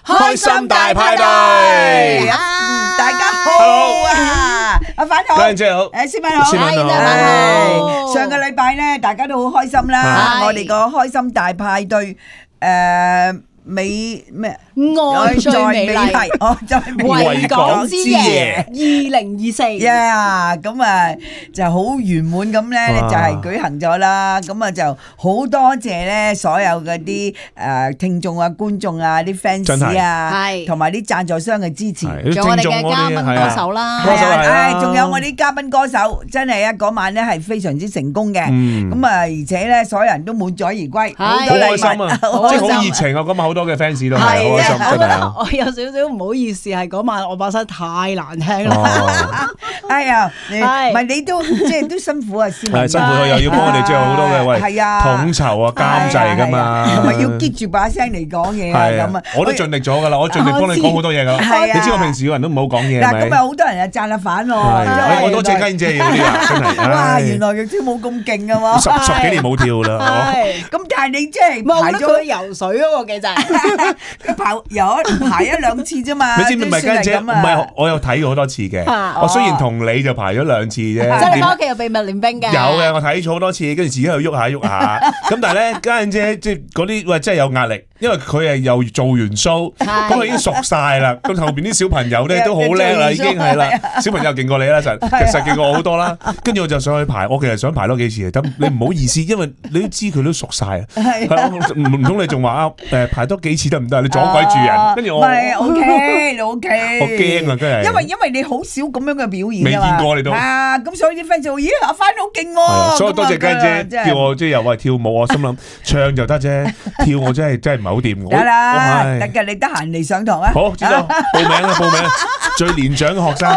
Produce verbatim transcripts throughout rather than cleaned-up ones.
開心大派對， 大家好啊！阿反好， 家人姐好， 誒思敏好， 思敏好係上個禮拜咧，大家都好開心啦！我哋個開心大派對誒美咩？ 愛最美麗， 哦，就係維港之夜二零二四。 呀，咁啊就好圓滿咁咧，就係舉行咗啦。咁啊就好多謝咧所有嗰啲誒聽眾啊、觀眾啊、啲 fans 啊， 係同埋啲贊助商嘅支持。 仲有我哋嘅嘉賓歌手啦， 係啊，唉，仲有我啲嘉賓歌手，真係啊嗰晚咧係非常之成功嘅。咁啊，而且咧所有人都滿載而歸，好好開心啊！即係好熱情啊！咁啊好多嘅 fans 都係好開心，真係啊！ 我有少少唔好意思，係嗰晚我把聲太難聽啦。 哎呀，唔係你都即係都辛苦啊，思敏。 係辛苦啊，又要幫我哋即係好多嘅喂統籌啊、監製㗎嘛， 同埋要結住把聲嚟講嘢啊咁啊。 我都盡力咗㗎啦，我盡力幫你講好多嘢㗎。你知我平時個人都唔好講嘢。 嗱，咁啊好多人啊讚下反喎。 我多謝家燕姐嗰啲啊，真係。 哇，原來佢跳舞咁勁㗎嘛！ 十十幾年冇跳啦。 咁但係你即係排咗佢游水嗰個幾滯， 佢排有排一兩次啫嘛。 你知唔係家燕姐？唔係，我有睇過好多次嘅。我雖然同你就排咗兩次啫。 即係你翻屋企有秘密練兵嘅。 有嘅，我睇咗好多次，跟住自己去喐下喐下。咁但係咧，家燕姐即係嗰啲喂真係有壓力，因為佢係又做完 show，咁佢已經熟晒啦。咁後邊啲小朋友咧都好叻啦，已經係啦。小朋友勁過你啦，實其實勁過我好多啦。跟住我就上去排，我其實想排多幾次，咁你唔好意思，因為你都知佢都熟晒啊。唔唔通你仲話啊？誒排多幾次得唔得？你阻鬼住人，跟住我。 唔係 OK，你 OK。 我驚啊，真係。 因為因為你好少咁樣嘅表演啊嘛。 未見過你都。 啊，咁所以啲 fans 就咦阿翻好勁喎。 所以多謝家姐叫我即係又話跳舞，我心諗唱就得啫，跳我真係真係唔係好掂。 得啦，得嘅，你得閒嚟上堂啊。 好，知道報名啦，報名最年長嘅學生。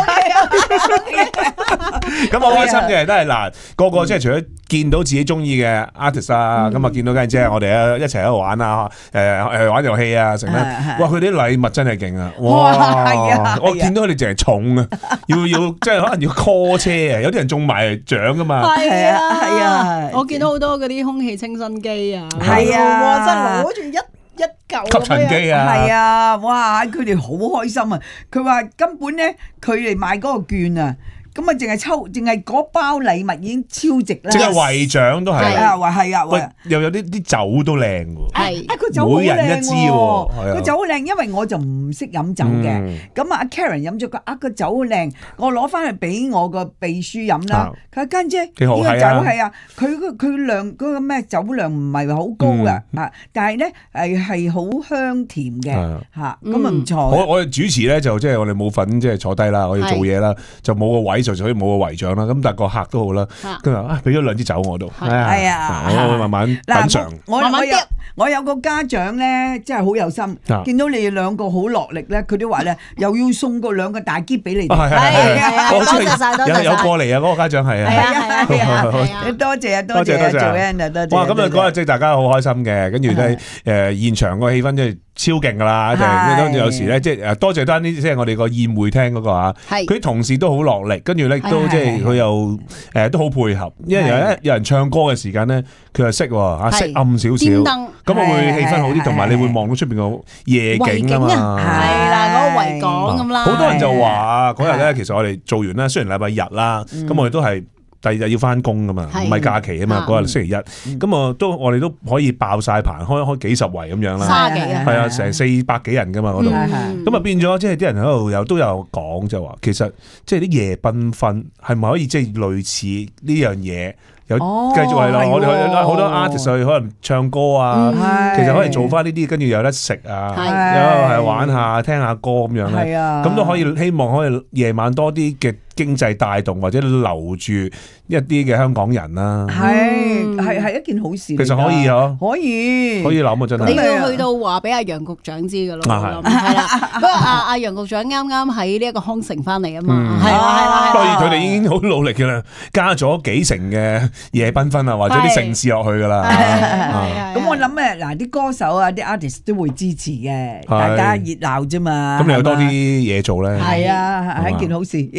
咁我開心嘅都係嗱，個個即係除咗見到自己中意嘅 artist 啊，咁啊見到家姐我哋啊一齊喺度玩啊，誒誒玩遊戲啊，成咧，哇佢啲禮物真係勁啊！哇，我見到佢哋淨係重啊，要要即係可能要 call 車啊，有啲人中埋獎噶嘛。 係啊係啊， 我見到好多嗰啲空氣清新機啊， 係啊， 真係攞住一一嚿吸塵機啊， 係啊，哇！佢哋好開心啊！佢話根本咧，佢哋買嗰個券啊。咁啊，淨係抽，淨係嗰包禮物已經超值啦！ 即係圍獎都係啊，話係啊， 喂，又有啲啲酒都靚喎， 係啊，個酒好靚喎，個酒好靚，因為我就唔識飲酒嘅。咁啊，阿 Karen 飲咗個啊個酒好靚，我攞翻去俾我個秘書飲啦。佢話家姐呢個酒係啊，佢個佢量嗰個咩酒量唔係好高噶啊，但係咧係係好香甜嘅嚇，咁啊唔錯。 我我哋主持咧就即係我哋冇份即係坐低啦，我要做嘢啦，就冇個位。就所以冇個圍獎啦，咁但係個客都好啦，跟住啊俾咗兩支酒我度，係啊，我會慢慢品嚐。 我我有我有個家長咧，真係好有心，見到你哋兩個好落力咧，佢都話咧又要送個兩個大喼俾你哋。 係係係，多謝曬，多謝曬。 有有過嚟啊，嗰個家長係啊， 係啊係啊係啊， 多謝啊多謝啊 Joanne啊多謝。 哇！咁啊嗰日即係大家好開心嘅，跟住咧誒現場個氣氛即係超勁噶啦，跟住有時咧即係誒多謝單啲即係我哋個宴會廳嗰個啊，佢啲同事都好落力，跟住咧都即係佢又誒都好配合，因為有一有人唱歌嘅時間咧，佢又識喎，啊識暗少少，咁啊會氣氛好啲，同埋你會望到出邊個夜景啊嘛， 係啦，嗰個維港咁啦。 好多人就話嗰日咧，其實我哋做完啦，雖然禮拜日啦，咁我哋都係。第二日要翻工噶嘛，唔係假期啊嘛，嗰日星期一，咁啊都我哋都可以爆晒棚，開開幾十圍咁樣啦， 卅幾啊， 係啊，成四百幾人噶嘛嗰度，咁啊變咗即係啲人喺度又都有講就話，其實即係啲夜繽紛係咪可以即係類似呢樣嘢？有繼續係啦，我哋去好多 artist 去可能唱歌啊，其實可以做翻呢啲，跟住有得食啊，有係玩下聽下歌咁樣咧，咁都可以希望可以夜晚多啲嘅經濟帶動或者留住一啲嘅香港人啦。 係係係一件好事。 其實可以嗬， 可以可以諗啊，真係。 你要去到話俾阿楊局長知㗎咯，係啦。不過阿阿楊局長啱啱喺呢一個康城翻嚟啊嘛，係啦係啦。 當然佢哋已經好努力嘅啦，加咗幾成嘅夜繽紛啊，或者啲盛事落去㗎啦。 咁我諗誒嗱，啲歌手啊，啲 artist 都會支持嘅，大家熱鬧啫嘛。 咁你有多啲嘢做咧？ 係啊，係一件好事。咦，得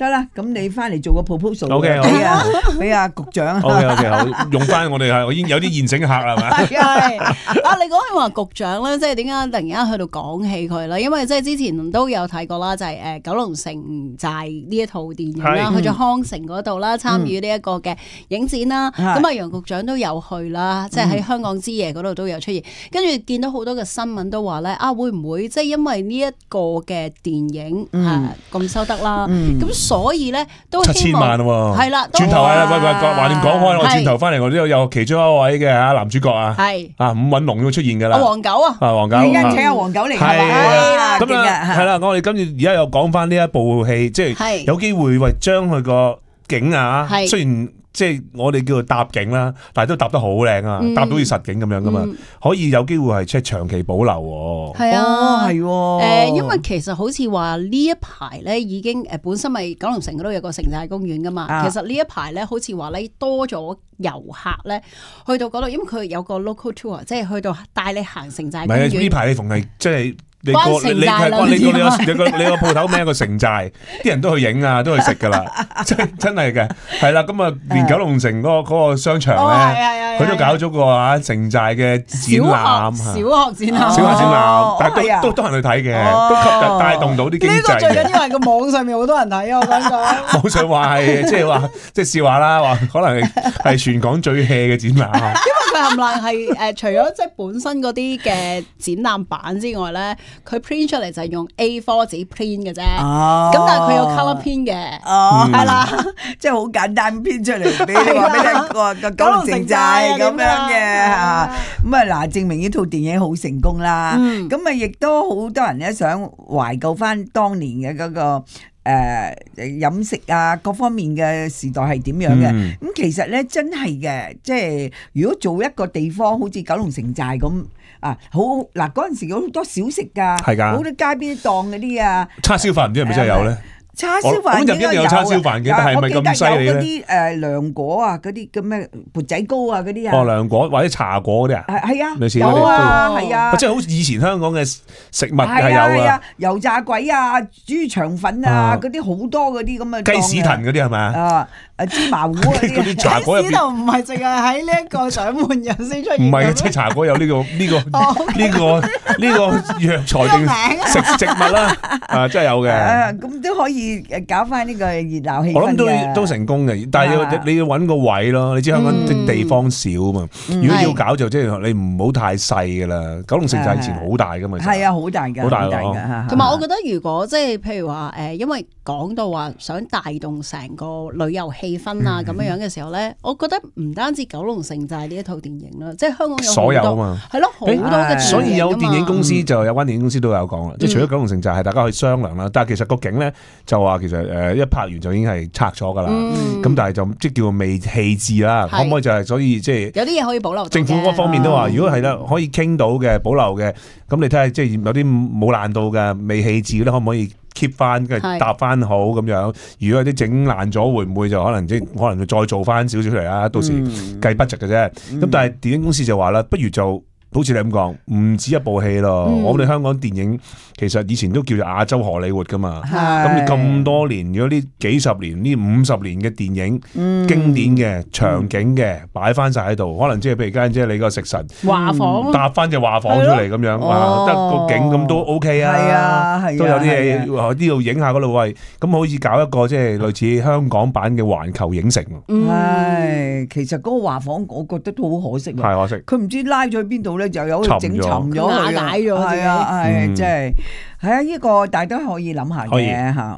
啦，咁你翻嚟做個 proposal。 O K， 俾啊俾阿局長。 O K O K， 好，用翻我哋係，我已經有啲現成嘅客係咪？ 係啊，你講起話局長咧，即係點解突然間去到講起佢咧？因為即係之前都有睇過啦，就係誒九龍城寨呢一套電影啦，去咗康城嗰度啦，參與呢一個嘅影展啦。咁啊，楊局長都有去啦，即係喺香港之夜嗰度都有出現。跟住見到好多嘅新聞都話咧，啊會唔會即係因為呢一個嘅電影誒咁收得啦？咁所以咧都七千萬喎， 係啦。 轉頭啊，喂喂，話掂講開，我轉頭翻嚟，我都有其中一位嘅啊男主角啊， 係啊伍允龍都出現㗎啦。 黃狗啊， 啊黃狗， 而家請阿黃狗嚟係嘛？ 咁啊係啦，我哋今次而家又講翻呢一部戲，即係有機會為將佢個景啊，雖然。即係我哋叫做搭景啦，但係都搭得好靚啊，搭到好似實景咁樣噶嘛，可以有機會係即係長期保留喎。 係啊， 係喎。 誒，因為其實好似話呢一排咧已經誒本身咪九龍城嗰度有個城寨公園噶嘛，其實呢一排咧好似話咧多咗遊客咧去到嗰度，因為佢有個 local tour， 即係去到帶你行城寨公園。唔係呢排你逢係即係。你個你你個你個你個你個鋪頭名個城寨，啲人都去影啊，都去食噶啦，真真係嘅，係啦，咁啊，連九龍城嗰個嗰個商場咧，佢都搞咗個啊城寨嘅展覽，小學展覽， 小學展覽，但係都都多人去睇嘅，都吸引帶動到啲經濟。 呢個最緊要係個網上面好多人睇啊！我想講， 網上話係即係話即係笑話啦，話可能係係全港最 hea 嘅展覽。 因為佢冚唪唥係誒，除咗即係本身嗰啲嘅展覽版之外咧。佢 print 出嚟就係用 A 四 紙 print 嘅啫，咁、哦、但係佢有 colour print 嘅，係啦、哦， 即係好簡單 print 出嚟俾你話俾你個個九龍城寨咁樣嘅嚇，咁啊嗱，證明呢套電影好成功啦，咁啊亦都好多人咧想懷舊翻當年嘅嗰、嗰個誒、呃、飲食啊各方面嘅時代係點樣嘅，咁、嗯、其實咧真係嘅，即係如果做一個地方好似九龍城寨咁。啊，好嗱！嗰陣時有好多小食㗎，係㗎，好多街邊檔嗰啲啊， 叉燒飯唔知係咪真係有咧？ 叉燒飯咁入邊有叉燒飯嘅，但係咪咁犀利咧？ 嗰啲誒涼果啊，嗰啲咁咩缽仔糕啊，嗰啲啊。哦， 涼果或者茶果嗰啲啊？ 係係啊， 類似有啊，係啊。 即係好似以前香港嘅食物係有啊， 油炸鬼啊、豬腸粉啊，嗰啲好多嗰啲咁嘅。 雞屎藤嗰啲係咪啊？ 啊芝麻糊嗰啲。 茶果入邊。 雞屎藤唔係淨係喺呢一個掌門人先出現。 唔係，即係茶果有呢個呢個呢個呢個藥材定食植物啦？啊，真係有嘅。 咁都可以誒搞翻呢個熱鬧氣氛嘅。 我諗都都成功嘅，但係要你要揾個位咯。你知香港啲地方少啊嘛，如果要搞就即係你唔好太細噶啦。九龍城寨以前好大噶嘛， 係啊，好大㗎， 好大㗎。 同埋我覺得如果即係譬如話誒，因為講到話想帶動成個旅遊氣氛啊咁樣樣嘅時候咧，我覺得唔單止九龍城寨呢一套電影啦，即係香港有所有啊嘛， 係咯，好多嘅。 所以有電影公司就有間電影公司都有講啦，即係除咗九龍城寨係大家可以商量啦，但係其實個景咧就話其實誒一拍完就已經係拆咗㗎啦，咁但係就即係叫做未棄置啦，可唔可以就係所以即係有啲嘢可以保留？ 政府嗰方面都話，如果係啦可以傾到嘅保留嘅，咁你睇下即係有啲冇爛到嘅未棄置咧，可唔可以 keep 翻跟住搭翻好咁樣？如果有啲整爛咗，會唔會就可能即係可能再做翻少少出嚟啊？到時計 budget 嘅啫。咁但係電影公司就話啦，不如就好似你咁講，唔止一部戲咯。嗯、我哋香港電影其實以前都叫做亞洲荷里活噶嘛。咁你咁多年，如果呢幾十年、呢五十年嘅電影，嗯、經典嘅場景嘅擺翻晒喺度，可能即係譬如間即係你個食神畫舫搭翻隻畫舫出嚟咁樣，哇，得個景咁都 OK 啊。係啊，係都有啲嘢呢度影下嗰度喂，咁好似搞一個即係類似香港版嘅環球影城。 係，其實嗰個畫舫我覺得都好可惜啊。係可惜，佢唔知拉咗去邊度。就有整沉咗佢， 瓦解咗， 係啊，係即係，係啊，呢個大家可以諗下嘅吓。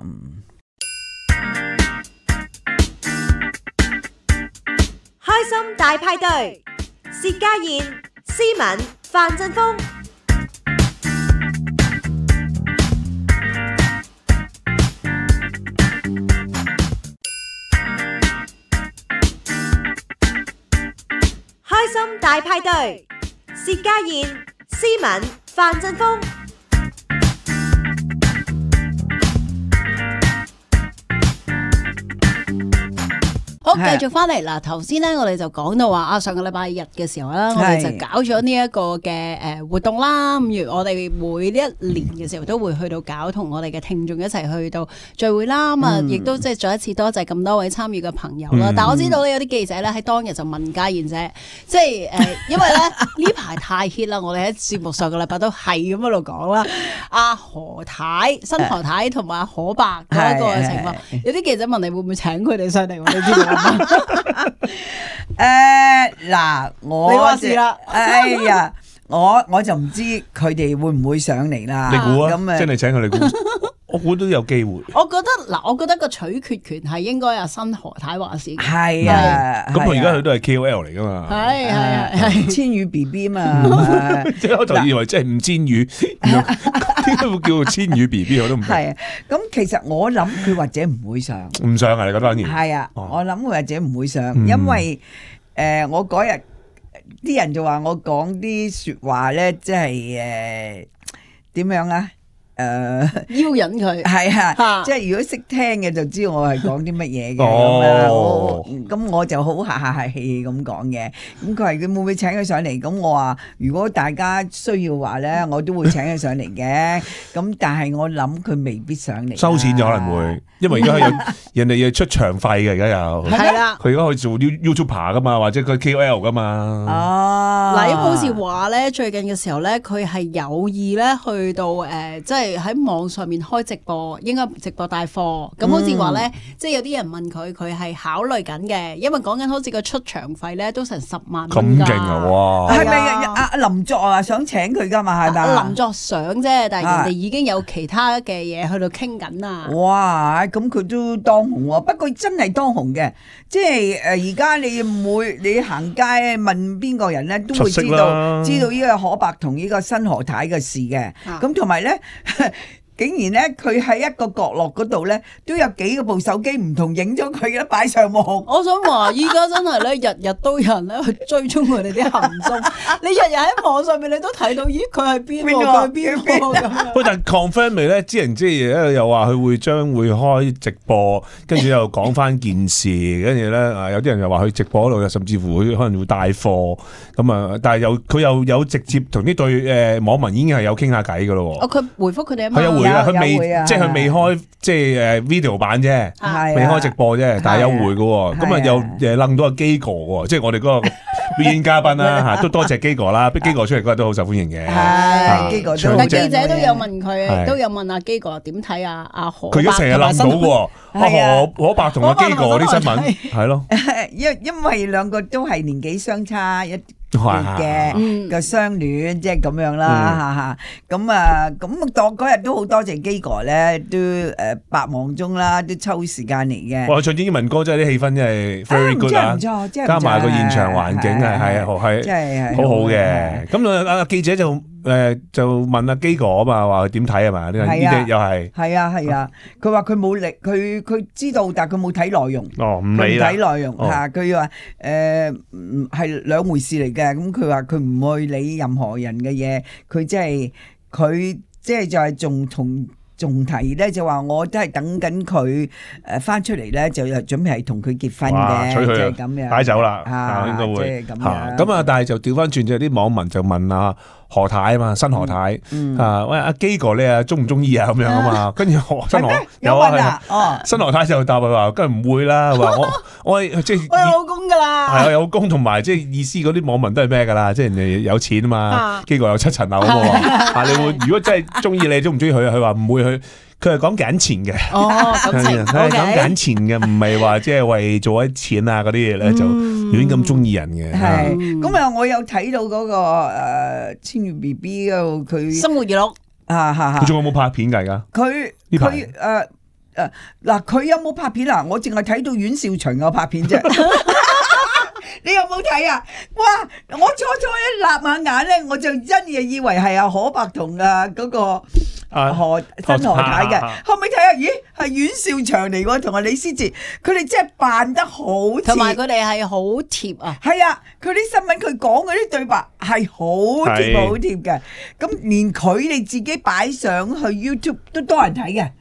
開心大派對，薛家燕、思敏、范振鋒。開心大派對。薛家燕、思敏、范振鋒。 好好，繼續翻嚟嗱，頭先咧我哋就講到話啊，上個禮拜日嘅時候啦，我哋就搞咗呢一個嘅誒活動啦。咁如我哋每一年嘅時候都會去到搞，同我哋嘅聽眾一齊去到聚會啦。咁啊、嗯，亦都即係再一次多謝咁多位參與嘅朋友啦。嗯、但係我知道咧有啲記者咧喺當日就問家燕姐，即係誒、呃，因為咧呢排太 hit 啦，我哋喺節目上個禮拜都係咁喺度講啦。阿何太、新何太同埋阿可伯嗰一個情況，有啲記者問你會唔會請佢哋上嚟？你知道嗎？ 誒嗱，我你話事啦。 哎呀，我我就唔知佢哋會唔會上嚟啦。 你估啊？咁真係請佢哋估，我估都有機會。 我覺得嗱，我覺得個取決權係應該阿新何太話事。 係啊， 咁佢而家佢都係 K O L 嚟噶嘛。 係係啊係。 千羽 B B 嘛， 即係我就以為真係吳千羽，點解會叫做千羽 B B 我都唔明。 係啊，咁其實我諗佢或者唔會上。 唔上啊？你覺得當然係啊，我諗佢或者唔會上，因為誒我嗰日啲人就話我講啲説話咧，即係誒點樣啊？誒邀引佢係啊，即係如果識聽嘅就知我係講啲乜嘢嘅咁啊，咁我就好客客氣氣咁講嘅。咁佢話佢會唔會請佢上嚟？咁我話如果大家需要話咧，我都會請佢上嚟嘅。咁但係我諗佢未必上嚟。 收錢就可能會，因為而家有人哋要出場費嘅，而家有係啦。 佢而家可以做 YouTuber 噶嘛，或者佢 K O L 噶嘛。 哦， 嗱，好似話咧，最近嘅時候咧，佢係有意咧去到誒，即係喺網上面開直播，應該直播帶貨。咁好似話咧，即係有啲人問佢，佢係考慮緊嘅，因為講緊好似個出場費咧都成十萬蚊㗎。 咁勁啊！哇， 係咪阿阿林作啊想請佢㗎嘛？係咪？ 林作想啫，但係人哋已經有其他嘅嘢去到傾緊啦。 哇！咁佢都當紅喎，不過真係當紅嘅，即係誒而家你唔會你行街問邊個人咧，都會知道知道呢個可伯同呢個新何太嘅事嘅。咁同埋咧。竟然咧，佢喺一個角落嗰度咧，都有幾個部手機唔同影咗佢嘅擺上網。 我想話，依家真係咧，日日都有人咧去追蹤佢哋啲行蹤。你日日喺網上面，你都睇到，咦，佢係邊個？佢係邊個咁樣？ 喂，但 confirm 未咧？啲人即係又話佢會將會開直播，跟住又講翻件事，跟住咧啊，有啲人又話佢直播嗰度，甚至乎會可能會帶貨咁啊。但係又佢又有直接同呢對誒網民已經係有傾下偈噶咯。 哦，佢回覆佢哋啊嘛。 佢未即係佢未開即係誒 video 版啫，未開直播啫，但係有回嘅，咁啊又誒楞到阿基哥喎，即係我哋嗰個表演嘉賓啦嚇，都多謝基哥啦，逼基哥出嚟嗰日都好受歡迎嘅。 係基哥， 但記者都有問佢，都有問阿基哥點睇啊？阿何伯佢而家成日諗到喎，阿何可伯同阿基哥啲新聞係咯， 因因為兩個都係年紀相差一嘅嘅相戀，即係咁樣啦，嚇嚇咁啊，咁當嗰日都好多謝基哥咧，都誒百忙中啦，都抽時間嚟嘅。 哇！唱啲英文歌真係啲氣氛真係 very good 啊，加埋個現場環境係係係係好好嘅。咁啊啊記者就誒就問阿基哥啊嘛，話佢點睇啊嘛？呢呢啲又係係啊係啊，佢話佢冇力，佢佢知道，但係佢冇睇內容。 哦，唔理啦。 睇內容嚇，佢話誒係兩回事嚟嘅。咁佢話佢唔會理任何人嘅嘢，佢即係佢即係就係仲同仲提咧，就話我都係等緊佢誒翻出嚟咧，就又準備係同佢結婚嘅，即係咁樣擺酒啦，啊應該會即係咁樣。 咁啊，但係就調翻轉，就啲網民就問啊何太啊嘛，新何太啊，喂阿基哥你啊中唔中意啊咁樣啊嘛，跟住新何有啊，哦新何太就答佢話，梗係唔會啦，話我我即係我有老公噶啦， 係啊有老公，同埋即係意思嗰啲網民都係咩噶啦，即係人哋有錢啊嘛，基哥有七層樓啊嘛，啊你會如果真係中意你，中唔中意佢啊？佢話唔會去。佢係講緊錢嘅， 哦，感情， 佢係講緊錢嘅，唔係話即係為做啲錢啊嗰啲嘢咧就亂咁中意人嘅。 係，咁啊，我有睇到嗰個誒千羽 B B 嗰度佢生活娛樂， 啊嚇嚇， 佢仲有冇拍片㗎而家？ 佢佢誒誒嗱，佢有冇拍片啊？我淨係睇到阮兆祥有拍片啫。你有冇睇啊？哇！我初初一立下眼咧，我就真係以為係阿可伯同啊嗰個何新何太嘅。後尾睇下，咦，係阮兆祥嚟喎，同阿李思捷，佢哋真係扮得好似， 同埋佢哋係好貼啊。 係啊，佢啲新聞佢講嗰啲對白係好貼好貼嘅。咁連佢哋自己擺上去 YouTube 都多人睇嘅。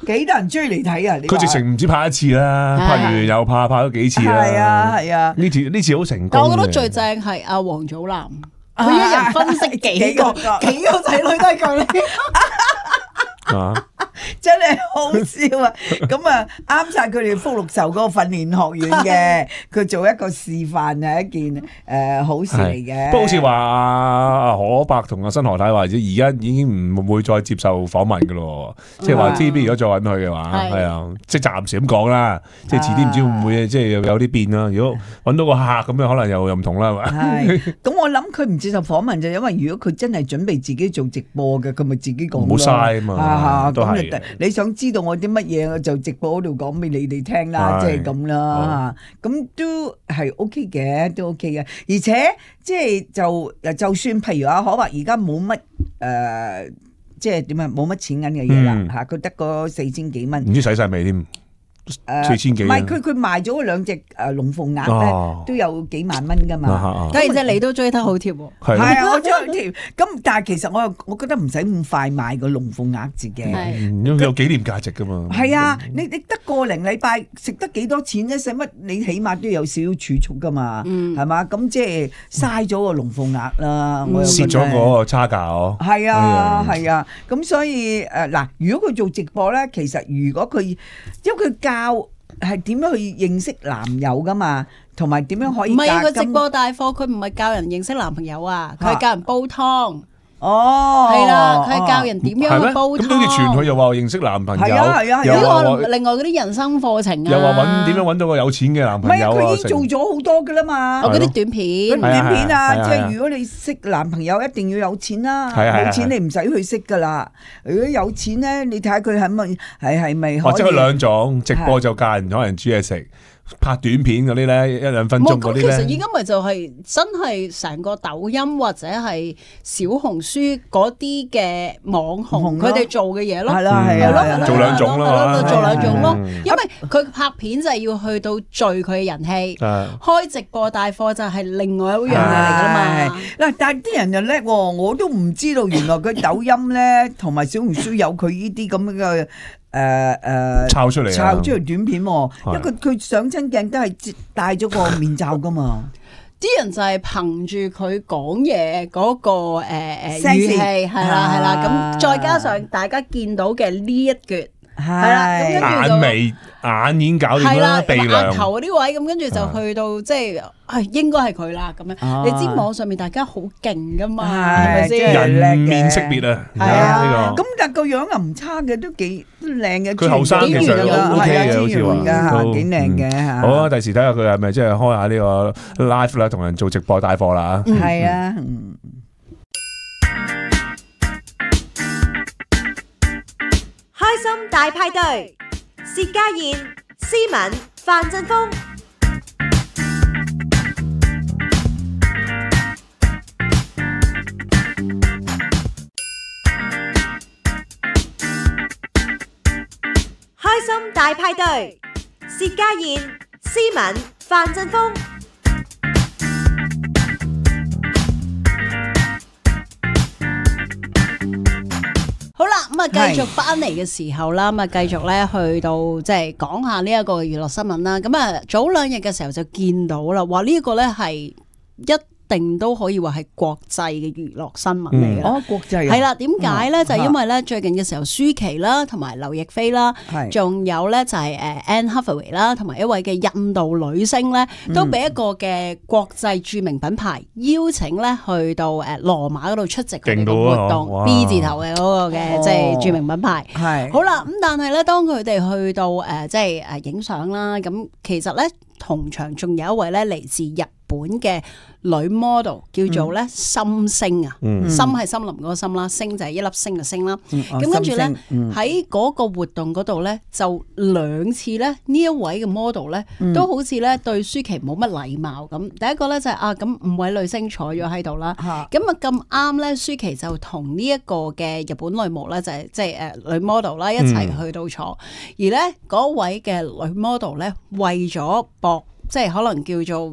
幾多人追嚟睇啊？ 佢直情唔止拍一次啦，拍完又拍，拍咗幾次啦。 係啊係啊， 呢次呢次好成功。 但我覺得最正係阿王祖藍，佢一人分析幾個幾個仔女都係佢。 啊！ 真係好笑啊！咁啊啱晒佢哋福祿壽嗰個訓練學院嘅，佢做一個示範係一件誒、呃、好事嚟嘅。 不過好似話阿可伯同阿新何太話，而家已經唔會再接受訪問噶咯，即係話 T V B 如果再揾佢嘅話，係啊，即係暫時咁講啦。即係遲啲唔知會唔會即係有啲變啦。如果揾到個客咁樣，可能又又唔同啦，係嘛？ 係。咁我諗佢唔接受訪問就因為如果佢真係準備自己做直播嘅，佢咪自己講咯。 冇嘥啊嘛，都係。 你想知道我啲乜嘢，我就直播嗰度講俾你哋聽啦，即係咁啦。咁都係 OK 嘅，都 OK 嘅。而且即係就就算譬如阿可話而家冇乜誒，即係點啊，冇乜錢銀嘅嘢啦嚇，佢得個四千幾蚊， 唔知使晒未添。四千幾， 唔係佢佢賣咗兩隻誒龍鳳鈪咧，都有幾萬蚊噶嘛。 當然即你都追得好貼喎。 係啊，我追得貼。咁但係其實我又我覺得唔使咁快賣個龍鳳鈪字嘅， 有有紀念價值噶嘛。 係啊，你你得個零禮拜食得幾多錢啫？使乜你起碼都有少少儲蓄噶嘛？係嘛？咁即係嘥咗個龍鳳鈪啦。我蝕咗嗰個差價哦。 係啊係啊，咁所以誒嗱，如果佢做直播咧，其實如果佢因為佢教係點樣去認識男友噶嘛，同埋點樣可以？ 唔係佢直播帶貨，佢唔係教人認識男朋友啊，佢係教人煲湯。 哦， 係啦，佢係教人點樣去煲湯。 咁跟住傳佢又話認識男朋友， 係啊係啊， 又話另外嗰啲人生課程啊， 又話揾點樣揾到個有錢嘅男朋友啊。 唔係佢已經做咗好多噶啦嘛， 嗰啲短片， 短片啊，即係如果你識男朋友一定要有錢啦，冇錢你唔使去識噶啦。如果有錢咧，你睇下佢係咪係係咪可以？ 或者佢兩種直播就教人可能煮嘢食。拍短片嗰啲咧，一兩分鐘嗰啲咧， 其實而家咪就係真係成個抖音或者係小紅書嗰啲嘅網紅，佢哋做嘅嘢咯， 係啦係咯， 做兩種咯， 做兩種咯，因為佢拍片就係要去到聚佢嘅人氣，開直播帶貨就係另外一樣嘢嚟噶嘛。 嗱，但係啲人就叻喎，我都唔知道原來佢抖音咧同埋小紅書有佢呢啲咁嘅。誒誒， 抄出嚟， 抄出嚟短片，因為佢佢上親鏡都係戴咗個面罩噶嘛。 啲人就係憑住佢講嘢嗰個誒誒語氣，係啦係啦，咁再加上大家見到嘅呢一橛。係啦，咁跟住就眼眉眼已經搞掂啦，鼻梁、 額頭嗰啲位，咁跟住就去到即係，係應該係佢啦咁樣。你知網上面大家好勁噶嘛，係咪先？ 人面識別啊， 係啊。咁但個樣又唔差嘅，都幾靚嘅。 佢後生其實 O K 嘅，好似話幾靚嘅。 好啊，第時睇下佢係咪即係開下呢個 live 啦，同人做直播帶貨啦。 係啊。 開心大派對，薛家燕、思敏、范振鋒。開心大派對，薛家燕、思敏、范振鋒。 好啦，咁啊，繼續翻嚟嘅時候啦，咁啊，繼續咧去到即係講下呢一個娛樂新聞啦。咁啊，早兩日嘅時候就見到啦，話呢一個咧係一定都可以話係國際嘅娛樂新聞嚟嘅。 哦，國際係啦，點解咧？就係因為咧最近嘅時候，舒淇啦，同埋劉亦菲啦，仲有咧就係誒 Anne Hathaway 啦，同埋一位嘅印度女星咧，都俾一個嘅國際著名品牌邀請咧去到誒羅馬嗰度出席佢哋嘅活動 B 字頭嘅嗰個嘅即係著名品牌。係好啦，咁但係咧當佢哋去到誒即係誒影相啦，咁其實咧同場仲有一位咧嚟自日本嘅女 model 叫做咧心星啊，心係森林嗰個心啦，星就係一粒星嘅星啦。咁跟住咧喺嗰個活動嗰度咧，就兩次咧呢一位嘅 model 咧都好似咧對舒淇冇乜禮貌咁。第一個咧就係啊咁五位女星坐咗喺度啦，咁啊咁啱咧舒淇就同呢一個嘅日本女模咧就係即係誒女 model 啦一齊去到坐，而咧嗰位嘅女 model 咧為咗博即係可能叫做。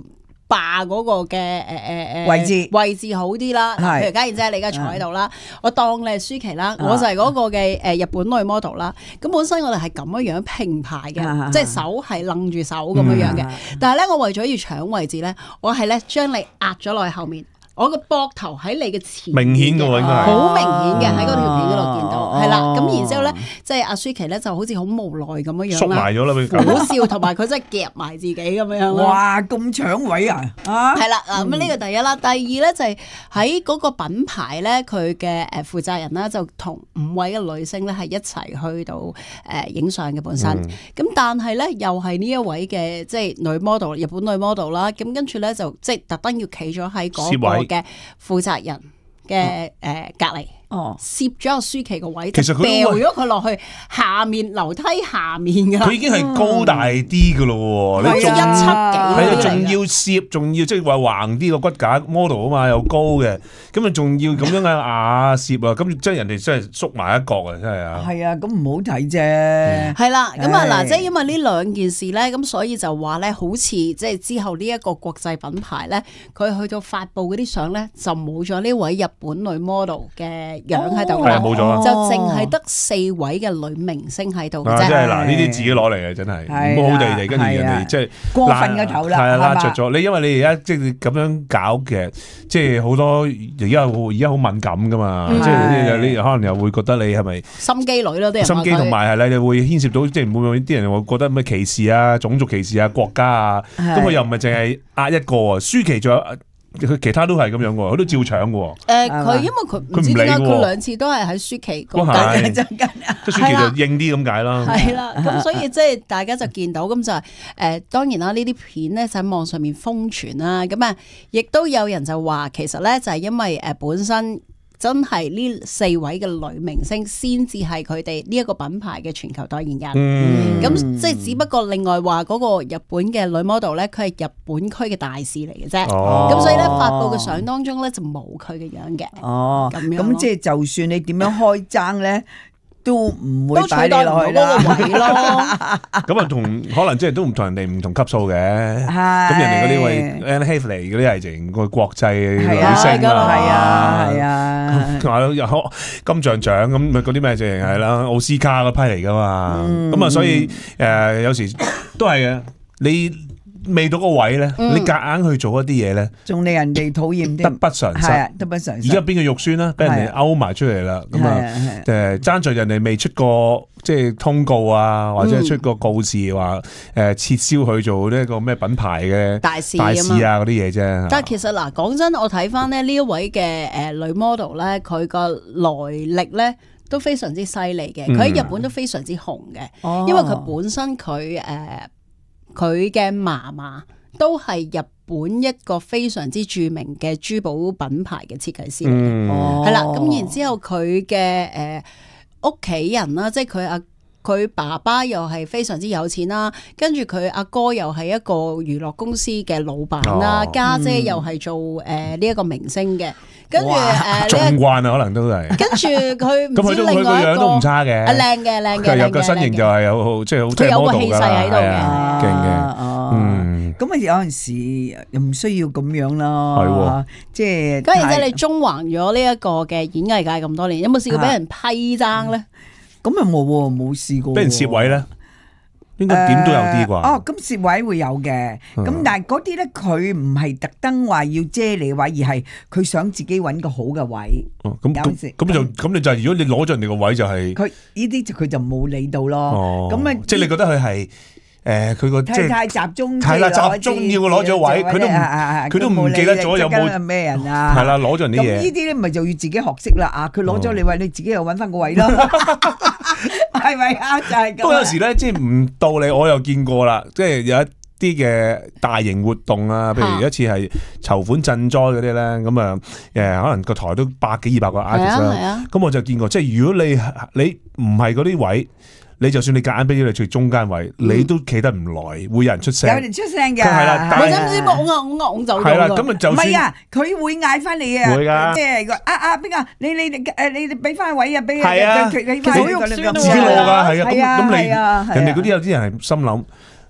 霸嗰個嘅誒誒誒位置位置好啲啦。譬如家燕姐，你而家坐喺度啦，我當你係舒淇啦，我就係嗰個嘅誒日本女 model 啦。咁本身我哋係咁樣樣並排嘅，即係手係擸住手咁樣樣嘅。但係咧，我為咗要搶位置咧，我係咧將你壓咗落去後面。我個膊頭喺你嘅前面， 明顯嘅喎，應該係好明顯嘅喺嗰條片嗰度見到，係啦。咁然之後咧，即係阿舒淇咧就好似好無奈咁樣樣縮埋咗啦，佢苦笑，同埋佢真係夾埋自己咁樣啦。 哇！咁搶位啊！啊， 係啦，嗱咁呢個第一啦，第二咧就係喺嗰個品牌咧，佢嘅誒負責人啦，就同五位嘅女星咧係一齊去到誒影相嘅本身。咁但係咧又係呢一位嘅即係女 model， 日本女 model 啦。咁跟住咧就即係特登要企咗喺嗰個嘅負責人嘅誒隔離，哦，攝咗個舒淇個位， 其實佢掉咗佢落去下面樓梯下面㗎啦。 佢已經係高大啲㗎咯喎，你仲一七幾， 係啊，仲要攝，仲要即係話橫啲個骨架 model 啊嘛，又高嘅，咁啊仲要咁樣嘅牙攝啊，咁即係人哋真係縮埋一角啊，真係啊。 係啊，咁唔好睇啫。 係啦，咁啊嗱，即係因為呢兩件事咧，咁所以就話咧，好似即係之後呢一個國際品牌咧，佢去到發布嗰啲相咧，就冇咗呢位日本女 model 嘅樣喺度， 係啊，冇咗啊， 就淨係得四位嘅女明星喺度嘅啫。 即係嗱，呢啲自己攞嚟嘅真係，好好地地，跟住人哋即係過分嘅頭啦， 係啊，拉著咗你，因為你而家即係咁樣搞嘅，即係好多而家而家好敏感噶嘛，即係你可能又會覺得你係咪心機女咯？啲人心機同埋係你會牽涉到即係會唔會啲人會覺得咩歧視啊、種族歧視啊、國家啊，咁佢又唔係淨係壓一個啊，舒淇仲有。佢其他都係咁樣喎，佢都照搶嘅喎。 誒，佢因為佢唔知點解佢兩次都係喺舒淇嗰間， 即係舒淇就應啲咁解啦。 係啦，咁所以即係大家就見到咁就係誒，當然啦，呢啲片咧就喺網上面瘋傳啦。咁啊，亦都有人就話其實咧就係因為誒本身。真係呢四位嘅女明星先至係佢哋呢一個品牌嘅全球代言人。咁、嗯、即係只不過另外話嗰個日本嘅女 model 咧，佢係日本區嘅大使嚟嘅啫。咁、哦、所以咧發布嘅相當中咧就冇佢嘅樣嘅。哦，咁樣咁即係就算你點樣開爭咧？都唔會擺你落去啦， 咁啊同可能即係都唔同人哋唔同級數嘅，咁人哋嗰啲位 Anne Hathaway 嗰啲係成個國際女星啊， 係啊係啊， 話有金像獎咁咪嗰啲咩淨係啦，奧斯卡嗰批嚟噶嘛，咁啊所以誒有時都係嘅，你未到個位咧，你夾硬去做一啲嘢咧， 仲令人哋討厭啲， 得不償失， 得不償失。 而家邊個肉酸啦？俾人哋勾埋出嚟啦，咁啊，誒爭在人哋未出過即係通告啊，或者出個告示話誒撤銷佢做呢一個咩品牌嘅大使大使啊嗰啲嘢啫。 但係其實嗱，講真，我睇翻咧呢一位嘅誒女 model 咧，佢個來歷咧都非常之犀利嘅。佢喺日本都非常之紅嘅，因為佢本身佢誒。佢嘅嫲嫲都係日本一個非常之著名嘅珠寶品牌嘅設計師嚟嘅，係啦、嗯。咁然之後佢嘅誒屋企人啦，即係佢阿佢爸爸又係非常之有錢啦，跟住佢阿哥又係一個娛樂公司嘅老闆啦，家、哦、姐又係做誒呢一個明星嘅。跟住誒， 縱慣啊，可能都係。跟住佢唔知另外一個，佢個樣都唔差嘅， 靚嘅靚嘅。 佢有個身形就係有即係好， 佢有個氣勢喺度嘅， 勁嘅。嗯， 咁啊有陣時又唔需要咁樣啦， 係即係。 咁而且你縱橫咗呢一個嘅演藝界咁多年，有冇試過俾人批爭咧？ 咁啊冇喎，冇試過。 俾人攝位咧？應該點都有啲啩、呃？ 哦，咁攝位會有嘅，咁、嗯、但係嗰啲咧，佢唔係特登話要遮你位，而係佢想自己揾個好嘅位。 哦，咁咁咁就咁你就係如果你攞咗人哋個位就係佢呢啲就佢就冇理到咯。 哦，咁啊，即係你覺得佢係誒佢個即係太集中， 係啦，集中要佢攞咗位，佢都唔佢都唔記得咗有冇咩人啊？ 係啦，攞咗人啲嘢。 咁呢啲咧咪就要自己學識啦啊！佢攞咗你位，你自己又揾翻個位咯。係咪啊？就係咁。不過有時咧，即係唔到你，我又見過啦。即係有一啲嘅大型活動啊，譬如一次係籌款賑災嗰啲咧，咁啊誒，可能個台都百幾二百個 artist 啦。咁我就見過，即係如果你你唔係嗰啲位。你就算你夾硬俾咗你最中間位，嗯、你都企得唔耐，會有人出聲。 有人出聲嘅， 係啦， 或者唔知講啊講啊講走咗。係啦， 咁啊就算唔係啊，佢會嗌翻你啊， 會㗎， 即係個啊啊邊個？你你誒你俾翻位啊，俾係啊， 其實好肉酸㗎，自己攞㗎，係啊，咁咁你人哋嗰啲有啲人係心諗。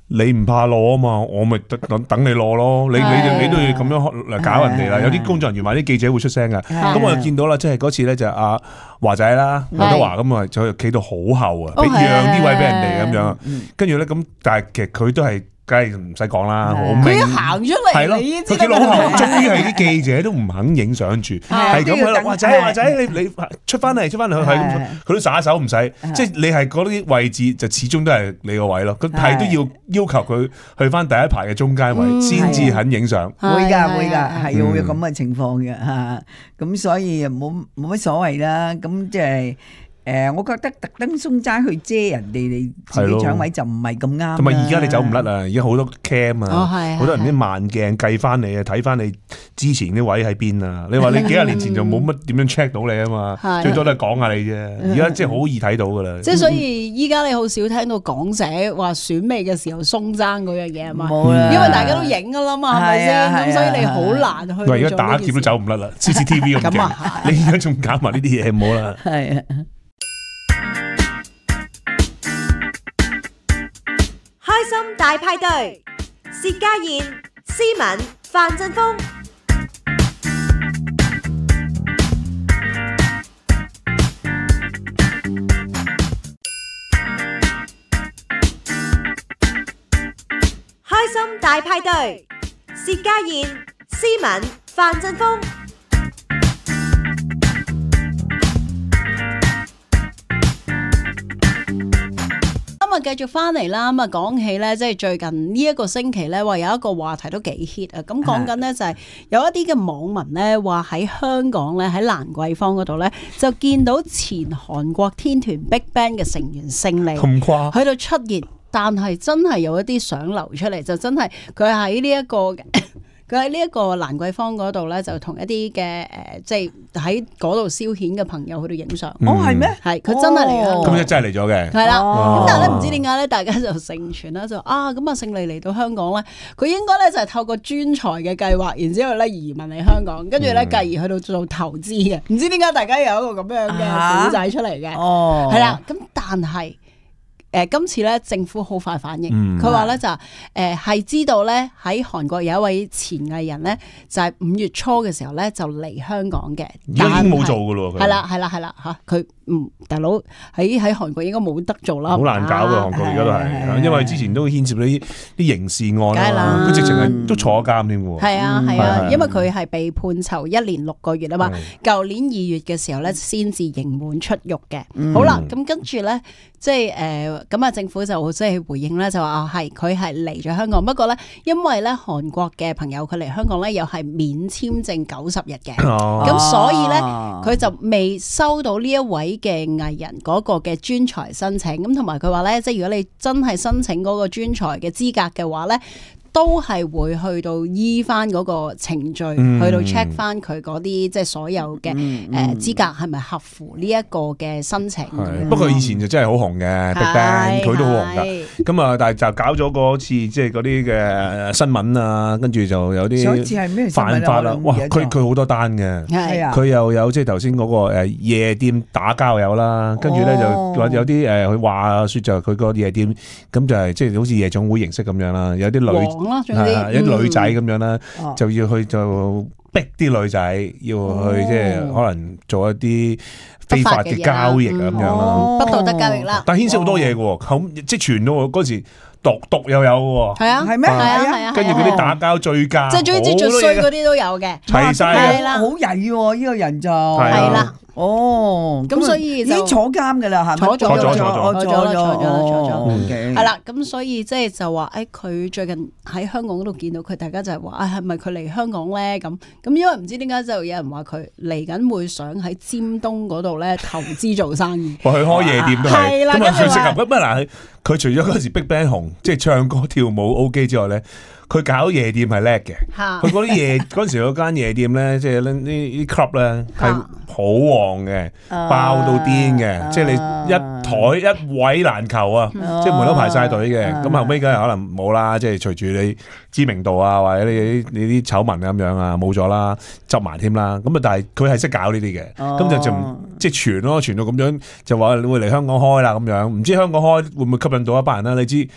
你唔怕攞啊嘛，我咪等等等你攞咯。你你你都要咁樣嚟搞人哋啦。有啲工作人員或者記者會出聲嘅。咁我就見到啦，即係嗰次咧就阿華仔啦，劉德華咁啊，就企到好後啊，俾讓啲位俾人哋咁樣。跟住咧咁，但係其實佢都係。梗係唔使講啦，我明。 佢一行出嚟， 係咯，佢企老後，終於係啲記者都唔肯影相住，係咁喺度。華仔，華仔，你你出翻嚟，出翻嚟，係咁，佢都耍手唔使。即係你係嗰啲位置，就始終都係你個位咯。佢係都要要求佢去翻第一排嘅中間位，先至肯影相。 會㗎，會㗎，係會有咁嘅情況嘅嚇。咁所以冇冇乜所謂啦。咁即係。誒，我覺得特登鬆齋去遮人哋你自己搶位就唔係咁啱。 同埋而家你走唔甩啊！而家好多 cam 啊，好多人啲慢鏡計翻你啊，睇翻你之前啲位喺邊啊！你話你幾廿年前就冇乜點樣 check 到你啊嘛，最多都係講下你啫。而家即係好易睇到噶啦。 即係所以依家你好少聽到港姐話選美嘅時候鬆爭嗰樣嘢係嘛？ 冇啦， 因為大家都影噶啦嘛，係咪先？咁所以你好難去。 喂，而家打劫都走唔甩啦 ，C C T V 咁勁，你而家仲搞埋呢啲嘢，唔好啦。 係啊。 開心大派對，薛家燕、思敏、范振鋒。開心大派對，薛家燕、思敏、范振鋒。 咁啊，繼續翻嚟啦。咁啊，講起咧，即係最近呢一個星期咧，話有一個話題都幾 hit 啊。咁講緊咧就係有一啲嘅網民咧話喺香港咧喺蘭桂坊嗰度咧就見到前韓國天團 BigBang 嘅成員勝利咁誇喺度出現，但係真係有一啲相流出嚟，就真係佢喺呢一個。佢喺呢一個蘭桂坊嗰度咧，就同一啲嘅誒，即係喺嗰度消遣嘅朋友去到影相。 哦，係咩？ 係，佢真係嚟㗎。 咁即真係嚟咗嘅。 係啦，咁但係咧唔知點解咧，大家就盛傳啦，就啊咁啊勝利嚟到香港咧，佢應該咧就係透過專才嘅計劃，然之後咧移民嚟香港，跟住咧繼而去到做投資嘅。唔知點解大家有一個咁樣嘅古仔出嚟嘅。哦，係啦，咁但係。誒、呃、今次咧政府好快反應，佢話咧就誒係知道咧喺韓國有一位前藝人咧就係、是、五月初嘅時候咧就嚟香港嘅， 已經冇做噶咯， 係啦係啦係啦嚇佢嗯大佬喺喺韓國應該冇得做啦， 好難搞嘅韓國而家都係，因為之前都牽涉到啲啲刑事案啦，佢直情係都坐監添喎， 係啊係啊，因為佢係被判囚一年六個月啊嘛，舊年二月嘅時候咧先至刑滿出獄嘅，嗯、好啦咁跟住咧即係誒。咁啊，政府就即係回應咧，就話啊，係佢係嚟咗香港，不過咧，因為咧韓國嘅朋友佢嚟香港咧，又係免簽證九十日嘅，咁、哦、所以咧佢就未收到呢一位嘅藝人嗰個嘅專才申請，咁同埋佢話咧，即係如果你真係申請嗰個專才嘅資格嘅話咧。都係會去到依翻嗰個程序，嗯、去到 check 翻佢嗰啲即係所有嘅誒資格係咪合乎呢一個嘅申請。 不過以前就真係好紅嘅 BigBang，佢都好紅㗎。咁啊，但係就搞咗嗰次即係嗰啲嘅新聞啊，跟住就有啲犯法啦。哇！佢佢好多單嘅，佢又有即係頭先嗰個誒夜店打交友啦，跟住咧就話有啲誒佢話説就佢個夜店咁就係即係好似夜總會形式咁樣啦，有啲女。係有啲女仔咁樣啦，嗯、就要去就逼啲女仔要去即係、哦、可能做一啲非法嘅交易咁樣啦， 不道德交易啦。 但係牽涉好多嘢嘅喎，咁即係傳到嗰時毒毒又有喎， 係啊，係咩？係啊，係啊， 跟住嗰啲打交醉駕， 即係總之最衰嗰啲都有嘅， 齊晒啦，好曳喎！呢個人就係啦。哦，咁所以已經坐監噶啦，係咪？ 坐咗，坐咗，坐咗，坐咗，坐咗，坐咗。 係啦，咁所以即係就話，誒，佢最近喺香港嗰度見到佢，大家就係話，啊，係咪佢嚟香港咧？咁咁，因為唔知點解就有人話佢嚟緊會想喺尖東嗰度咧投資做生意。 話佢開夜店都係，咁啊，佢適合乜嗱？佢除咗嗰時 BigBang 紅，即係唱歌跳舞 OK 之外咧。佢搞夜店係叻嘅，佢嗰啲夜嗰陣時嗰間夜店咧，即係呢啲 club 咧係好旺嘅，爆到癲嘅，即係你一台一位難求啊，即係門口排晒隊嘅。咁後尾梗係可能冇啦，即係隨住你知名度啊，或者你啲你啲醜聞咁樣啊，冇咗啦，執埋添啦。咁啊，但係佢係識搞呢啲嘅，咁就就即係傳咯，傳到咁樣就話會嚟香港開啦咁樣。唔知香港開會唔會吸引到一班人啦？你知。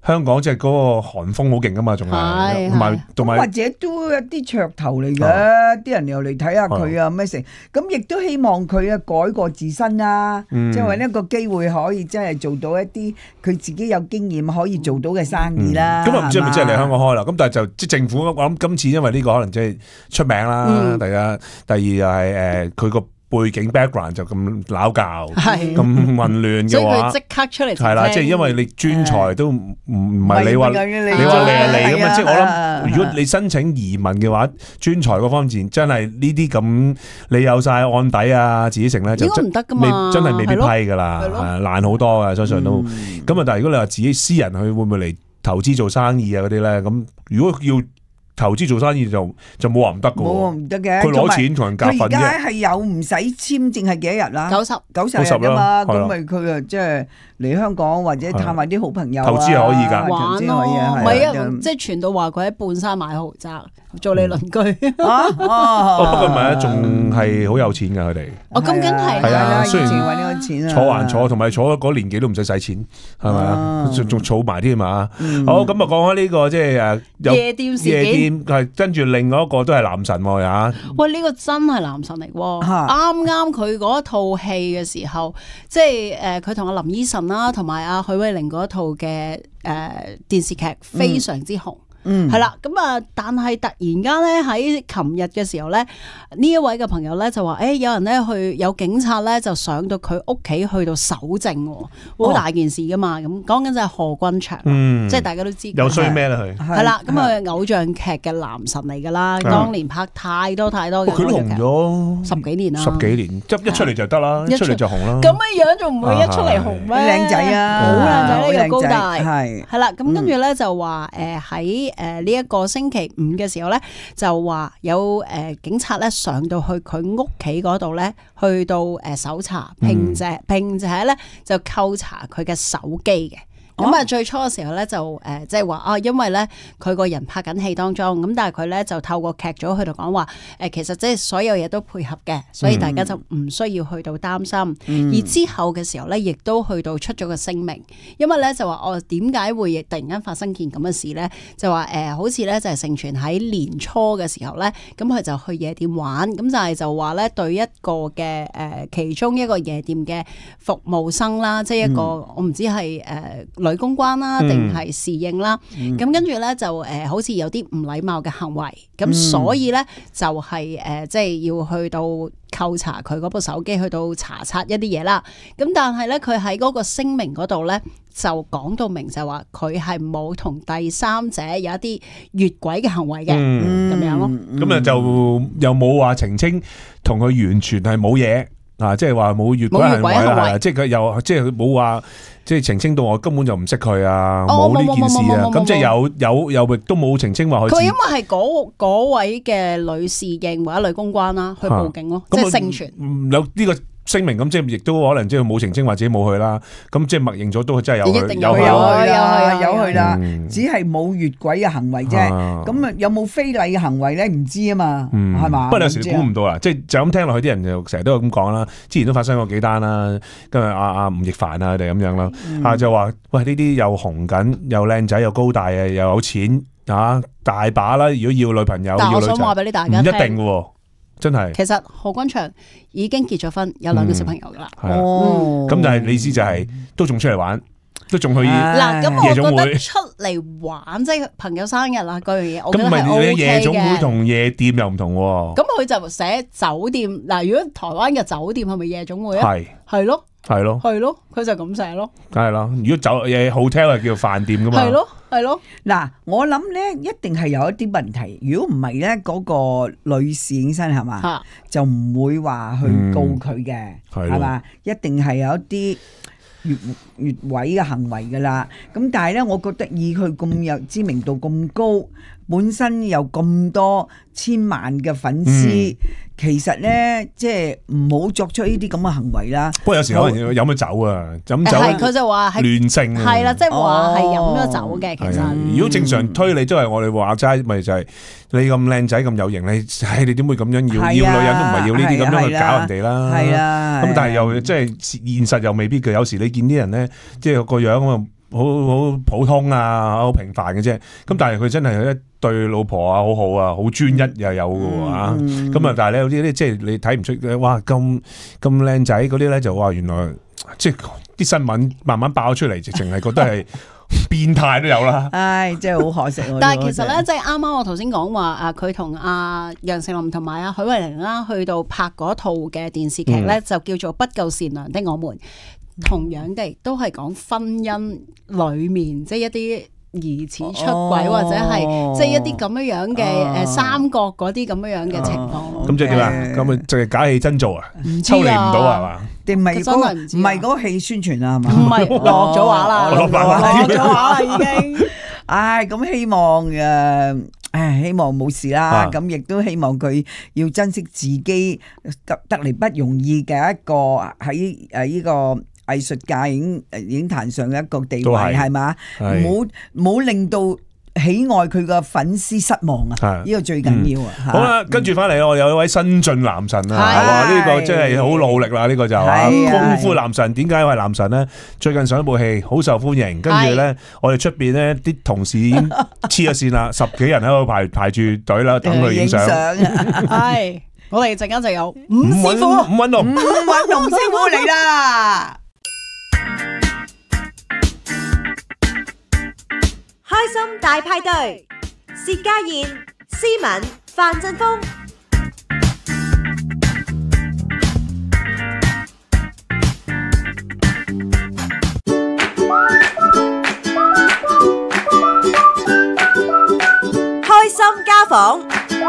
香港即係嗰個韓風好勁噶嘛，仲係同埋同埋或者都一啲噱頭嚟嘅，啲人又嚟睇下佢啊咩成，咁亦都希望佢啊改過自身啦，即係話呢個機會可以真係做到一啲佢自己有經驗可以做到嘅生意啦。 咁啊唔知係咪真係嚟香港開啦？咁但係就即係政府，我諗今次因為呢個可能即係出名啦，第一，第二就係誒佢個背景 background 就咁撈教，咁混亂嘅話， 所以佢即刻出嚟係啦，即係因為你專才都唔唔係你話你話嚟係嚟咁嘛，即係我諗，如果你申請移民嘅話，專才嗰方面真係呢啲咁，你有晒案底啊，自己成咧就唔得噶嘛， 真係未必批噶啦，難好多嘅，相信都。咁啊，但係如果你話自己私人去會唔會嚟投資做生意啊嗰啲咧？咁如果要投資做生意就就冇話唔得嘅， 冇唔得嘅。 佢攞錢同人夾份啫。佢而家係有唔使簽證係幾多日啦？ 九十九十日啊嘛，咁咪佢啊即係嚟香港或者探下啲好朋友啊， 投資係可以㗎， 玩咯，唔係啊，即係傳到話佢喺半山買豪宅做你鄰居。 啊哦， 不過唔係啊，仲係好有錢㗎佢哋。 哦，咁梗係係啊，雖然揾呢個錢啊， 坐還坐，同埋坐嗰年紀都唔使使錢，係咪啊？仲仲儲埋添嘛。好，咁啊講開呢個即係誒夜店事件。 係跟住另外一個都係男神喎嚇， 喂呢、呢個真係男神嚟喎！啱啱佢嗰套戲嘅時候，即係誒佢同阿林依晨啦，同埋阿許瑋甯嗰套嘅誒、呃、電視劇非常之紅。嗯嗯，係啦，咁啊，但係突然間咧喺琴日嘅時候咧，呢一位嘅朋友咧就話，誒、欸，有人咧去有警察咧就上到佢屋企去到搜證，好、哦、大件事噶嘛，咁講緊就係何君祥，嗯、即係大家都知有衰咩咧佢， 係啦，咁啊偶像劇嘅男神嚟噶啦，當年拍太多太多嘅， 佢都紅咗十幾年啦， 十幾年，即一出嚟就得啦，一出嚟就紅啦， 咁嘅樣仲唔會一出嚟紅咩？ 靚仔啊， 好靚仔呢個高大， 係係啦，咁跟住咧就話誒喺誒呢一個星期五嘅時候咧，就話有誒、呃、警察咧上到去佢屋企嗰度咧，去到誒搜查，並且並且咧就扣查佢嘅手機嘅。咁啊，最初嘅時候咧就誒，即係話啊，因為咧佢個人拍緊戲當中，咁但係佢咧就透過劇組去度講話，誒其實即係所有嘢都配合嘅，所以大家就唔需要去到擔心。嗯、而之後嘅時候咧，亦都去到出咗個聲明，因為咧就話哦，點解會突然間發生件咁嘅事咧？就話誒、呃，好似咧就係盛傳喺年初嘅時候咧，咁佢就去夜店玩，咁就係就話咧對一個嘅誒、呃、其中一個夜店嘅服務生啦，即係一個、嗯、我唔知係誒。呃女公關啦，定係侍應啦，咁跟住咧就誒、呃，好似有啲唔禮貌嘅行為，咁、嗯、所以咧就係、是、誒、呃，即係要去到扣查佢嗰部手機，去到查冊一啲嘢啦。咁但係咧，佢喺嗰個聲明嗰度咧，就講到明就話佢係冇同第三者有一啲越軌嘅行為嘅，咁、嗯、樣咯。 咁啊就又冇話澄清，同佢完全係冇嘢啊，即係話冇越軌行為啦，即係佢又即係佢冇話。即係澄清到我根本就唔識佢啊，冇呢件事啊，咁即係有有又亦都冇澄清話佢。佢因為係嗰嗰位嘅女侍應或者女公關啦，去報警咯，即係盛傳。 有呢個聲明咁，即係亦都可能即係冇澄清或者冇去啦。咁即係默認咗都真係有去，有去有去啦，有去啦，只係冇越軌嘅行為啫。咁啊有冇非禮嘅行為咧？唔知啊嘛，係嘛？ 不過有時估唔到啦，即係就咁聽落去，啲人就成日都有咁講啦。之前都發生過幾單啦，跟住阿阿吳亦凡啊，佢哋咁樣啦，啊就話喂呢啲又紅緊，又靚仔，又高大啊，又有錢啊，大把啦。如果要女朋友， 但係我想話俾你大家聽，唔一定嘅。真係， 其實何君祥已經結咗婚，有兩個小朋友噶啦。 哦，咁但係你意思就係都仲出嚟玩，都仲去嗱。咁我覺得出嚟玩即係朋友生日啦，嗰樣嘢，我覺得係 O K 嘅。 夜總會同夜店又唔同喎。 咁佢就寫酒店嗱，如果台灣嘅酒店係咪夜總會啊？係係咯， 係咯， 係咯，佢就咁寫咯。 梗係啦，如果酒嘢 hotel 係叫飯店噶嘛。 係咯。係咯， 嗱，我諗咧一定係有一啲問題，如果唔係咧，嗰個女侍應生係嘛，就唔會話去告佢嘅，係嘛，一定係有一啲越越位嘅行為噶啦。咁但係咧，我覺得以佢咁有知名度咁高，本身有咁多千萬嘅粉絲，其實咧即係唔好作出呢啲咁嘅行為啦。 不過有時可能飲咗酒啊，飲酒係佢就話係亂性， 係啦，即係話係飲咗酒嘅。其實如果正常推理都係我哋話齋，咪就係你咁靚仔咁有型，你唉你點會咁樣要要女人都唔係要呢啲咁樣去搞人哋啦。係啊，咁但係又即係現實又未必嘅。有時你見啲人咧，即係個樣咁啊。 好好普通啊，好平凡嘅啫。咁但係佢真係一對老婆啊，好好啊，好專一又有嘅喎啊。咁啊，但係咧有啲啲即係你睇唔出嘅，哇咁咁靚仔嗰啲咧就哇原來即係啲新聞慢慢爆出嚟，直情係覺得係。變態都有啦， 唉，真係好可惜。 但係其實咧，即係啱啱我頭先講話啊，佢同阿楊丞琳同埋阿許慧玲啦，去到拍嗰套嘅電視劇咧，嗯、就叫做《不夠善良的我們》，同樣地都係講婚姻裡面即係、就是、一啲疑似出軌、哦、或者係即係一啲咁樣樣嘅誒三角嗰啲咁樣樣嘅情況。咁即係點啊？咁啊，就係假戲真做啊？抽離唔到係嘛？ 定唔係嗰個唔係嗰個戲宣傳啊？係嘛？ 唔係落咗畫啦， 落咗畫啦已經。 唉，咁希望誒，唉，希望冇事啦。咁亦都希望佢要珍惜自己得得嚟不容易嘅一個喺誒呢個藝術界影影壇上嘅一個地位係嘛？唔好唔好令到喜愛佢嘅粉絲失望啊！呢個最緊要啊！ 好啦，跟住翻嚟我有一位新晉男神啊，哇！呢個真係好努力啦，呢個就啊功夫男神。點解係男神咧？最近上一部戲好受歡迎，跟住咧我哋出邊咧啲同事已經黐咗線啦，十幾人喺度排排住隊啦，等佢影相。 係，我哋陣間就有伍師傅， 伍允龍， 伍允龍師傅嚟啦！ 開心大派對，薛家燕、思敏、范振鋒。開心家訪。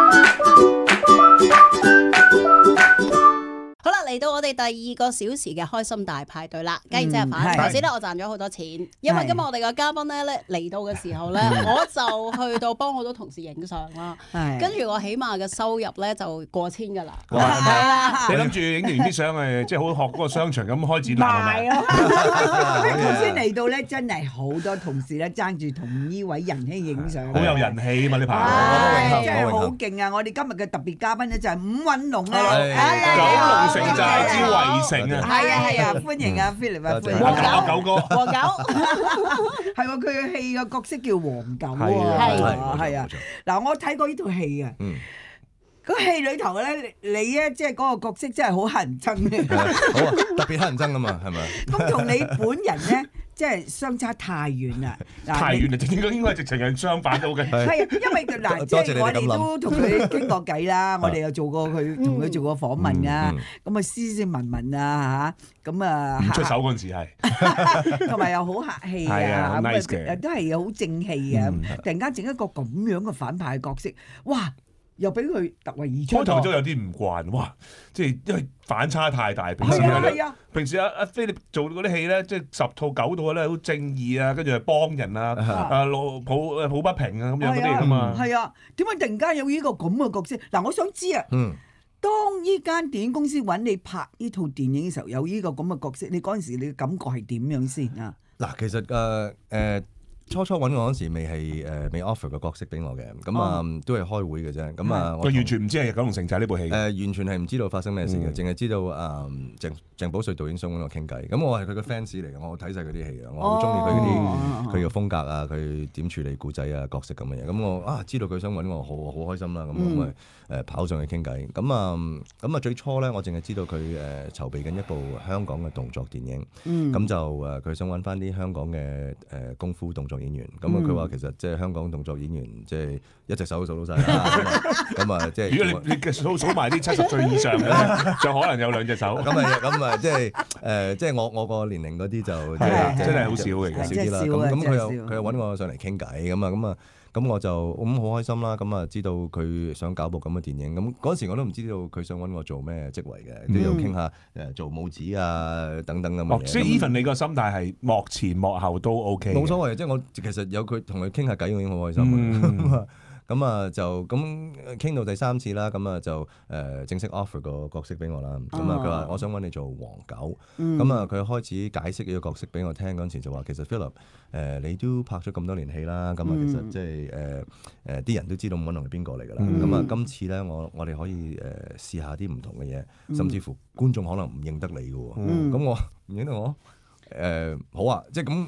好啦，嚟到我哋第二個小時嘅開心大派對啦，家燕姐阿反，頭先咧我賺咗好多錢，因為今日我哋嘅嘉賓咧咧嚟到嘅時候咧，我就去到幫好多同事影相啦，跟住我起碼嘅收入咧就過千噶啦，係啦。 你諗住影完啲相誒，即係好學嗰個商場咁開展覽啊？ 係咯，頭先嚟到咧，真係好多同事咧爭住同呢位仁兄影相， 好有人氣啊嘛呢排， 真係好勁啊！我哋今日嘅特別嘉賓咧就係伍允龍啊， 九龍城寨之圍城啊！ 係啊係啊，歡迎啊 Philip 啊，歡迎黃九哥， 黃九係喎，佢嘅戲嘅角色叫黃九喎， 係係啊。嗱，我睇過呢套戲啊，嗰戲裏頭咧，你咧即係嗰個角色真係好乞人憎嘅， 好啊，特別乞人憎啊嘛，係咪？ 咁同你本人咧，即係相差太遠啦， 太遠啦，應該應該直情係相反到嘅。 係啊，因為嗱，即係我哋都同佢傾過偈啦，我哋又做過佢同佢做過訪問啊，咁啊斯斯文文啊嚇，咁啊唔出手嗰陣時係， 同埋又好客氣啊，咁啊都係好正氣啊，突然間整一個咁樣嘅反派角色，哇！又俾佢突圍而出， 開頭都有啲唔慣，哇！即係因為反差太大。平時咧，平時阿阿菲力做嗰啲戲咧，即係十套九套咧，好正義啊，跟住係幫人啊，啊抱抱不平啊咁樣嗰啲㗎嘛。 係啊，點解突然間有呢個咁嘅角色？嗱，我想知啊，嗯，當呢間電影公司揾你拍呢套電影嘅時候，有呢個咁嘅角色，你嗰陣時你嘅感覺係點樣先啊？ 嗱，其實誒誒。呃呃初初揾我嗰時未係誒未 offer 個角色俾我嘅，咁啊都係開會嘅啫。咁啊， 佢完全唔知係九龍城寨呢部戲。誒， 完全係唔知道發生咩事嘅，淨係知道誒鄭鄭保瑞導演想揾我傾偈。咁我係佢嘅 fans 嚟嘅，我睇晒佢啲戲啊，我好中意佢啲佢嘅風格啊，佢點處理故仔啊角色咁嘅嘢。咁我啊知道佢想揾我，好好開心啦。咁我咪誒跑上去傾偈。咁啊咁啊最初咧，我淨係知道佢誒籌備緊一部香港嘅動作電影。咁就誒佢想揾翻啲香港嘅誒功夫動作演員，咁啊佢話其實即係香港動作演員，即係一隻手數到晒啦。咁啊，即係如果你你數數埋啲七十歲以上嘅，就可能有兩隻手。 咁啊咁啊，即係誒，即係我我個年齡嗰啲就真係好少嘅， 少啲啦。咁咁佢又佢又揾我上嚟傾偈，咁啊咁啊。咁我就咁好開心啦！咁啊，知道佢想搞部咁嘅電影，咁嗰時我都唔知道佢想揾我做咩職位嘅，都有傾下誒做武指啊等等咁嘅嘢。 即係 even 你個心態係幕前幕後都 OK， 冇所謂，即係我其實有佢同佢傾下偈，我已經好開心嘅。咁啊就咁傾到第三次啦，咁啊就誒正式 offer 個角色俾我啦。咁啊佢話我想揾你做黃九，咁啊佢開始解釋呢個角色俾我聽嗰陣時就話其實 Philip 誒你都拍咗咁多年戲啦，咁啊其實即係誒誒啲人都知道伍允龍係邊個嚟㗎啦。咁啊今次咧我我哋可以誒試下啲唔同嘅嘢，甚至乎觀眾可能唔認得你㗎喎。咁我唔認得我誒好啊，即係咁。即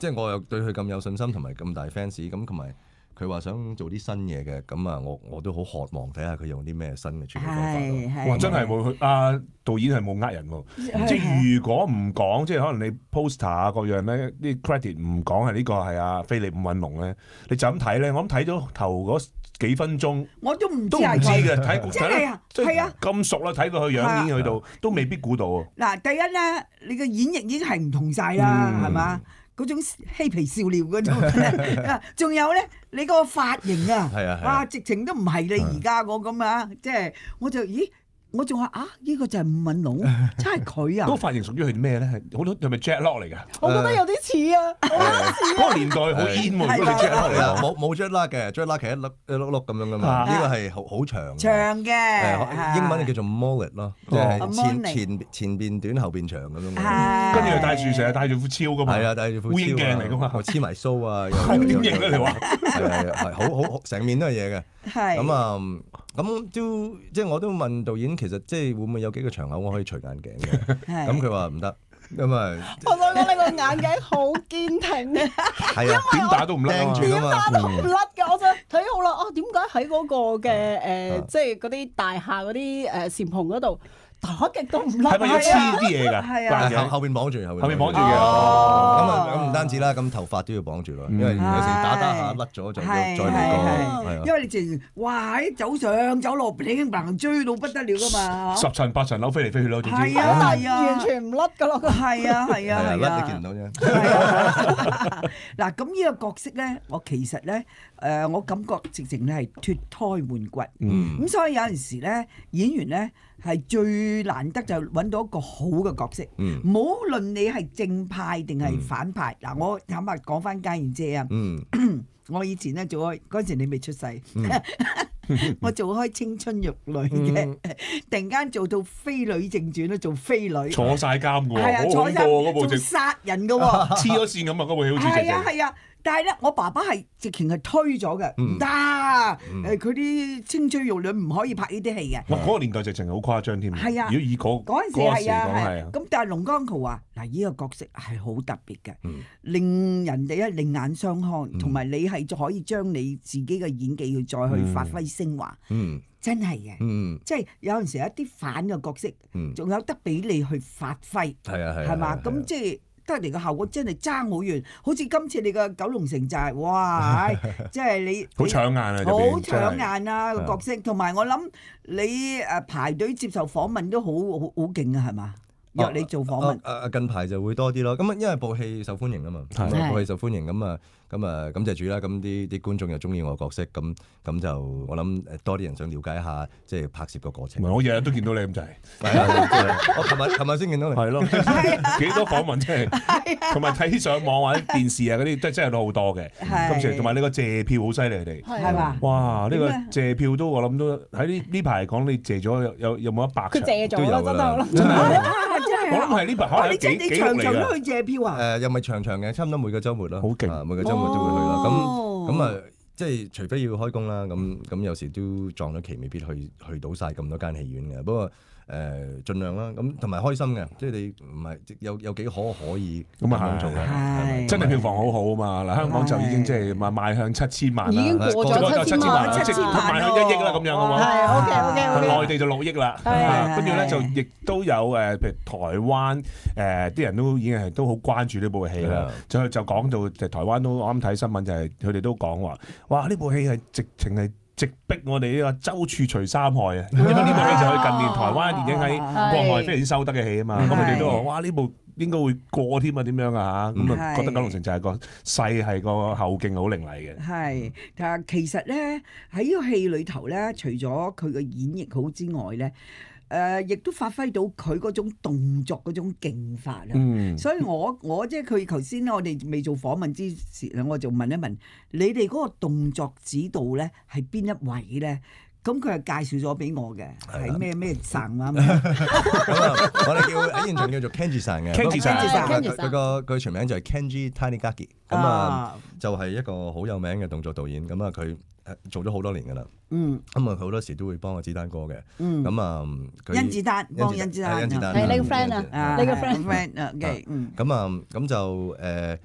即係我又對佢咁有信心同埋咁大 fans， 咁同埋。佢話想做啲新嘢嘅，咁啊，我我都好渴望睇下佢用啲咩新嘅處理方法。 哇！真係冇佢啊，導演係冇呃人喎。即係如果唔講，即係可能你 poster 啊各樣咧，啲 credit 唔講係呢個係阿菲利伍允龍咧，你就咁睇咧，我諗睇咗頭嗰幾分鐘， 我都唔都唔知嘅，睇真係啊，係啊， 咁熟啦，睇過佢樣已經去到，都未必估到。 嗱，第一咧，你嘅演繹已經係唔同晒啦，係嘛？嗰種嬉皮笑臉嗰種，仲有咧，你個髮型啊，哇，直情都唔係你而家我咁啊，即係我就咦。我仲話啊，呢個就係伍允龍，真係佢啊！ 嗰個髮型屬於係咩咧？好多係咪 Jet Lock 嚟㗎？ 我覺得有啲似啊， 嗰個年代好 in 喎，嗰個 Jet Lock 嚟㗎， 冇冇 Jet Lock 嘅 ，Jet Lock 係一粒一碌碌咁樣㗎嘛。呢個係好好長， 長嘅， 英文叫做 mullet 咯，即係前前前邊短後邊長咁樣。 跟住又戴住成日戴住副超㗎嘛， 係啊，戴住副超。烏蠅鏡嚟㗎嘛，黐埋鬚啊， 點認咧？你話係係好好成面都係嘢嘅。係咁啊，咁都即係我都問導演，其實即係會唔會有幾個場口我可以除眼鏡嘅？咁佢話唔得，咁啊， 我想講你個眼鏡好堅挺嘅， 係啊， 點打都唔甩住㗎嘛，點打都唔甩嘅。我就睇好啦，啊點解喺嗰個嘅誒，即係嗰啲大廈嗰啲誒簷篷嗰度？打極都唔甩， 係咪要黐啲嘢㗎？ 係啊， 後後邊綁住，後邊綁住嘅。 咁啊，咁唔單止啦，咁頭髮都要綁住咯，因為有時打打下甩咗就再嚟過。係啊， 因為你淨哇喺走上走落，乒乓追到不得了㗎嘛。 十層八層樓飛嚟飛去咯，總之係啊係啊， 完全唔甩㗎咯。 係啊係啊係啊， 甩你見唔到啫。 嗱咁呢個角色咧，我其實咧誒，我感覺直情咧係脫胎換骨。咁所以有陣時咧，演員咧係最難得就揾到一個好嘅角色，唔好論你係正派定係反派。嗱，我坦白講翻家燕姐啊，我以前咧做開嗰陣時你未出世，我做開青春玉女嘅，突然間做到飛女正傳咧，做飛女坐晒監嘅喎， 好恐怖嗰部仲殺人嘅喎， 黐咗線咁啊！嗰部戲好似係啊係啊。但係咧，我爸爸係直情係推咗嘅，唔得，誒佢啲青春玉女唔可以拍呢啲戲嘅。 哇！嗰個年代直情係好誇張添。 係啊， 如果以嗰嗰陣時係啊係啊。咁但係龍江圖話：嗱，呢個角色係好特別嘅，令人哋咧另眼相看，同埋你係可以將你自己嘅演技去再去發揮昇華。嗯，真係嘅。即係有陣時一啲反嘅角色，仲有得俾你去發揮。 係啊係。 係嘛？咁即係。得嚟嘅效果真係爭好遠，好似今次你嘅九龍城寨，哇！即係你好搶眼啊， 好搶眼啊個角色，同埋我諗你誒排隊接受訪問都好好好勁啊，係嘛？約你做訪問。 誒誒近排就會多啲咯，咁啊因為部戲受歡迎啊嘛，部戲受歡迎咁啊。咁啊，感謝主啦！咁啲啲觀眾又中意我角色，咁咁就我諗多啲人想了解一下，即係拍攝個過程。 唔係，我日日都見到你咁滯。 係啊，我琴日琴日先見到你。係咯， 幾多訪問真係，同埋睇上網或者電視啊嗰啲，真真係都好多嘅。今次同埋呢個謝票好犀利，你哋係嘛？ 哇！呢個謝票都我諗都喺呢呢排講你謝咗有有有冇一百場？ 佢謝咗啦，真係真係。 我諗係呢排可能幾幾場場都去謝票啊？ 誒，又咪場場嘅，差唔多每個週末咯。 好勁， 每個週末都會去啦。咁咁啊，即係除非要開工啦，咁咁有時都撞咗期，未必去去到晒咁多間戲院嘅。不過誒，盡量啦。咁同埋開心嘅，即係你唔係有有幾可可以咁樣做嘅。 真係票房好好啊嘛！嗱，香港就已經即係邁邁向七千萬啦， 已經過咗七千萬， 七千萬邁向一億啦咁樣嘅嘛。 係 OK OK OK。 內地就六億啦，跟住咧就亦都有誒，譬如台灣誒啲人都已經係都好關注呢部戲啦。就就講到就台灣都我啱睇新聞就係佢哋都講話，哇！呢部戲係直情係直逼我哋呢個周處除三害啊！因為呢部戲就係近年台灣電影喺國外非常之收得嘅戲啊嘛。咁佢哋都話：哇！呢部應該會過添啊？點樣啊？嚇咁啊，覺得九龍城就係個勢係個後勁好凌厲嘅。 係，但係其實咧喺呢個戲裏頭咧，除咗佢嘅演繹好之外咧。誒，亦、呃、都發揮到佢嗰種動作嗰種勁法啦。嗯、所以我我即係佢頭先我哋未做訪問之前，我就問一問你哋嗰個動作指導咧係邊一位咧？咁佢係介紹咗俾我嘅，係咩咩神啊？咁啊，我哋叫喺現場叫做 Kenji 神嘅 ，Kenji 神， 佢個佢全名就係 Kenji Tanigaki，咁啊就係一個好有名嘅動作導演，咁啊佢做咗好多年噶啦，嗯，咁啊好多時都會幫我子丹哥嘅，嗯，咁啊甄子丹幫甄子丹， 係你個 friend 啊，你個 friend friend 啊，OK，嗯， 咁啊咁就誒。誒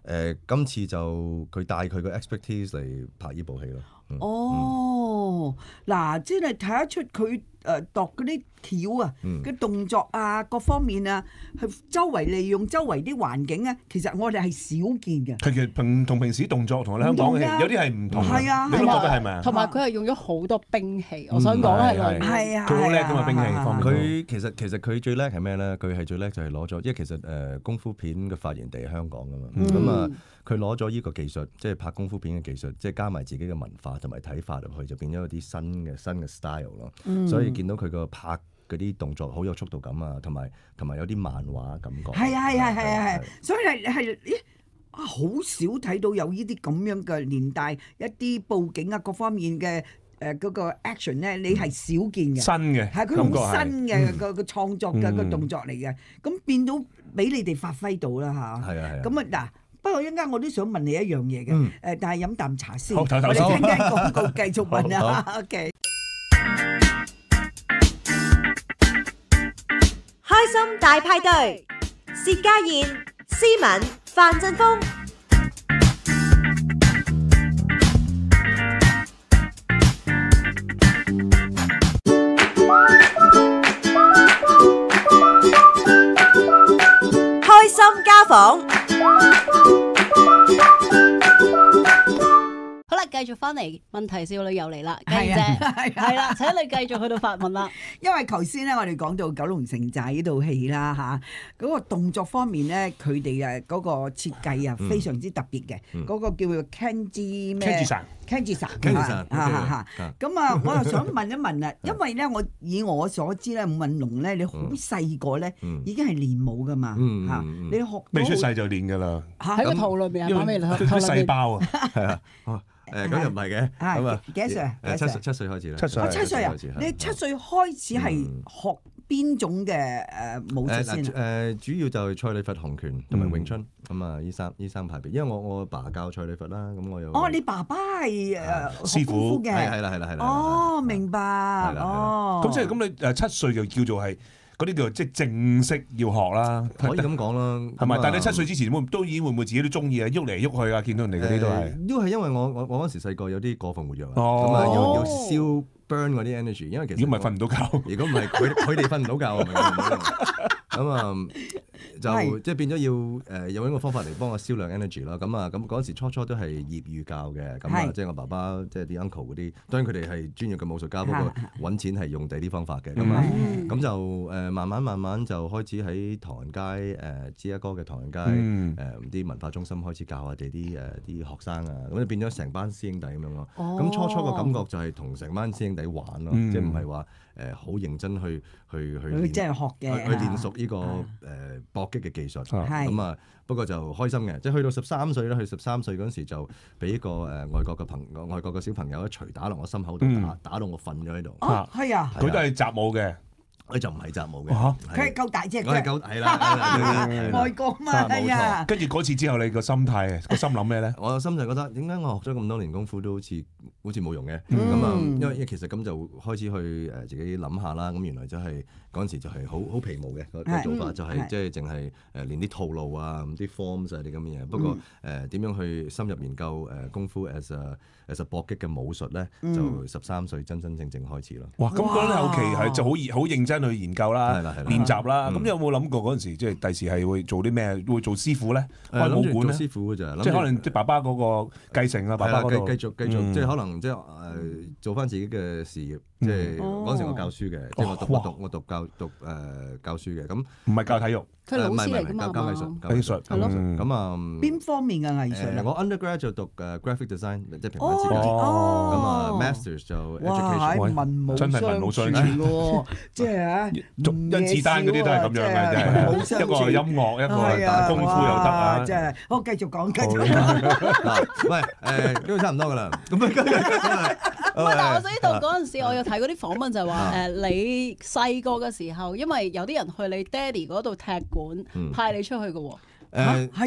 誒今次就佢帶佢個 expertise 嚟拍呢部戲咯。 哦，嗱，即係睇得出佢誒度嗰啲橋啊，嘅動作啊，各方面啊，係周圍利用周圍啲環境啊，其實我哋係少見嘅。 其實平同平時動作同我哋香港嘅有啲係唔同， 係啊， 你都覺得係咪啊？ 同埋佢係用咗好多兵器，我想講係係啊， 佢好叻㗎嘛，兵器方面。 佢其實其實佢最叻係咩咧？佢係最叻就係攞咗，因為其實誒功夫片嘅發源地係香港㗎嘛，咁啊佢攞咗呢個技術，即係拍功夫片嘅技術，即係加埋自己嘅文化同埋睇法入去，就變咗一啲新嘅新嘅 style 咯。所以見到佢個拍嗰啲動作好有速度感啊，同埋同埋有啲漫畫感覺。 係啊係啊係啊係，所以係係咦啊，好少睇到有呢啲咁樣嘅年代一啲佈景啊各方面嘅誒嗰個 action 咧，你係少見嘅。 新嘅， 係佢好新嘅個個創作嘅個動作嚟嘅，咁變到俾你哋發揮到啦嚇。係啊係啊。咁啊嗱。不過一陣間我都想問你一樣嘢嘅，誒，但係飲啖茶先，我哋聽聽廣告繼續問啊。OK， 開心大派對，薛家燕、思敏、范振鋒。開心家訪。 好啦，繼續翻嚟問題少女又嚟啦，家燕姐係啦，請你繼續去到發問啦。 因為頭先咧，我哋講到《九龍城寨》呢套戲啦嚇，嗰個動作方面咧，佢哋誒嗰個設計啊非常之特別嘅，嗰個叫做 Kenji 咩 ？Kenji 神嚇嚇嚇。咁啊，我又想問一問啊，因為咧，我以我所知咧，伍允龍咧，你好細個咧已經係練武噶嘛嚇，你學未出世就練噶啦， 喺個肚裏邊係咪？ 啲細胞啊， 係啊。誒咁又唔係嘅，咁啊幾多歲啊？ 誒七歲七歲開始啦， 七歲七歲啊！你七歲開始係學邊種嘅誒武術先啊？誒主要就係蔡李佛洪拳同埋詠春咁啊，呢三呢三派別。因為我我阿爸教蔡李佛啦，咁我又哦，你爸爸係誒師傅嘅， 係啦係啦係啦。 哦，明白哦。 咁即係咁你誒七歲就叫做係。嗰啲叫即係正式要學啦， 可以咁講啦， 係咪？但係你七歲之前會都已經會唔會自己都中意啊？喐嚟喐去啊，見到人哋嗰啲都係。 都係因為我我我嗰時細個有啲過分活躍啊，咁啊要要燒 burn 嗰啲 energy，因為其實如果唔係瞓唔到覺， 如果唔係佢佢哋瞓唔到覺咁啊就即係變咗要誒有一個方法嚟幫我燒量 energy 啦。咁啊咁嗰陣時初初都係業餘教嘅，咁啊即係我爸爸即係啲 uncle 嗰啲，當然佢哋係專業嘅武術家，不過揾錢係用第啲方法嘅。咁啊咁就誒慢慢慢慢就開始喺唐人街誒芝加哥嘅唐人街誒啲文化中心開始教我哋啲誒啲學生啊，咁就變咗成班師兄弟咁樣咯。咁初初個感覺就係同成班師兄弟玩咯，即係唔係話誒好認真去去去即係學嘅， 去練熟呢個誒搏擊嘅技術。咁啊不過就開心嘅，即係去到十三歲啦，去十三歲嗰陣時就俾一個誒外國嘅朋外國嘅小朋友一錘打落我心口度，打打到我瞓咗喺度。 哦，係啊， 佢都係習武嘅。 佢就唔係習武嘅， 佢係夠大隻嘅， 我係夠係啦， 外國嘛，係啊。 跟住嗰次之後，你個心態個心諗咩咧？ 我個心就覺得點解我學咗咁多年功夫都好似好似冇用嘅咁啊？因為其實咁就開始去誒自己諗下啦。咁原來就係嗰陣時就係好好皮毛嘅個做法，就係即係淨係誒練啲套路啊、啲 forms 啊啲咁嘅嘢。不過誒點樣去深入研究誒功夫 as a as a 搏擊嘅武術咧，就十三歲真真正正開始咯。 哇！咁嗰陣後期係就好好認真去研究啦、練習啦。咁有冇諗過嗰陣時即係第時係會做啲咩？會做師傅咧？開武館咧？ 師傅嘅咋？ 即係可能即係爸爸嗰個繼承啊，爸爸嗰度繼續繼續，即係可能即係誒做翻自己嘅事業。即係嗰陣時我教書嘅，即係我讀我讀我讀教讀誒教書嘅。咁唔係教體育， 佢老師嚟㗎嘛？ 教藝術， 藝術係咯。 咁啊， 邊方面嘅藝術？ 我 undergrad 就讀誒 graphic design，即係平面設計。咁啊 masters 就 education。 文武真係文武雙全喎，即係啊， 甄子丹嗰啲都係咁樣嘅，即係一個音樂，一個打功夫又得啊！ 即係我繼續講，繼續講。 喂誒，都差唔多㗎啦。咁啊， 唔係，但我知道嗰陣時，我有睇嗰啲訪問就係話誒，你細個嘅時候，因為有啲人去你爹哋嗰度踢館，派你出去嘅喎。 誒係啊，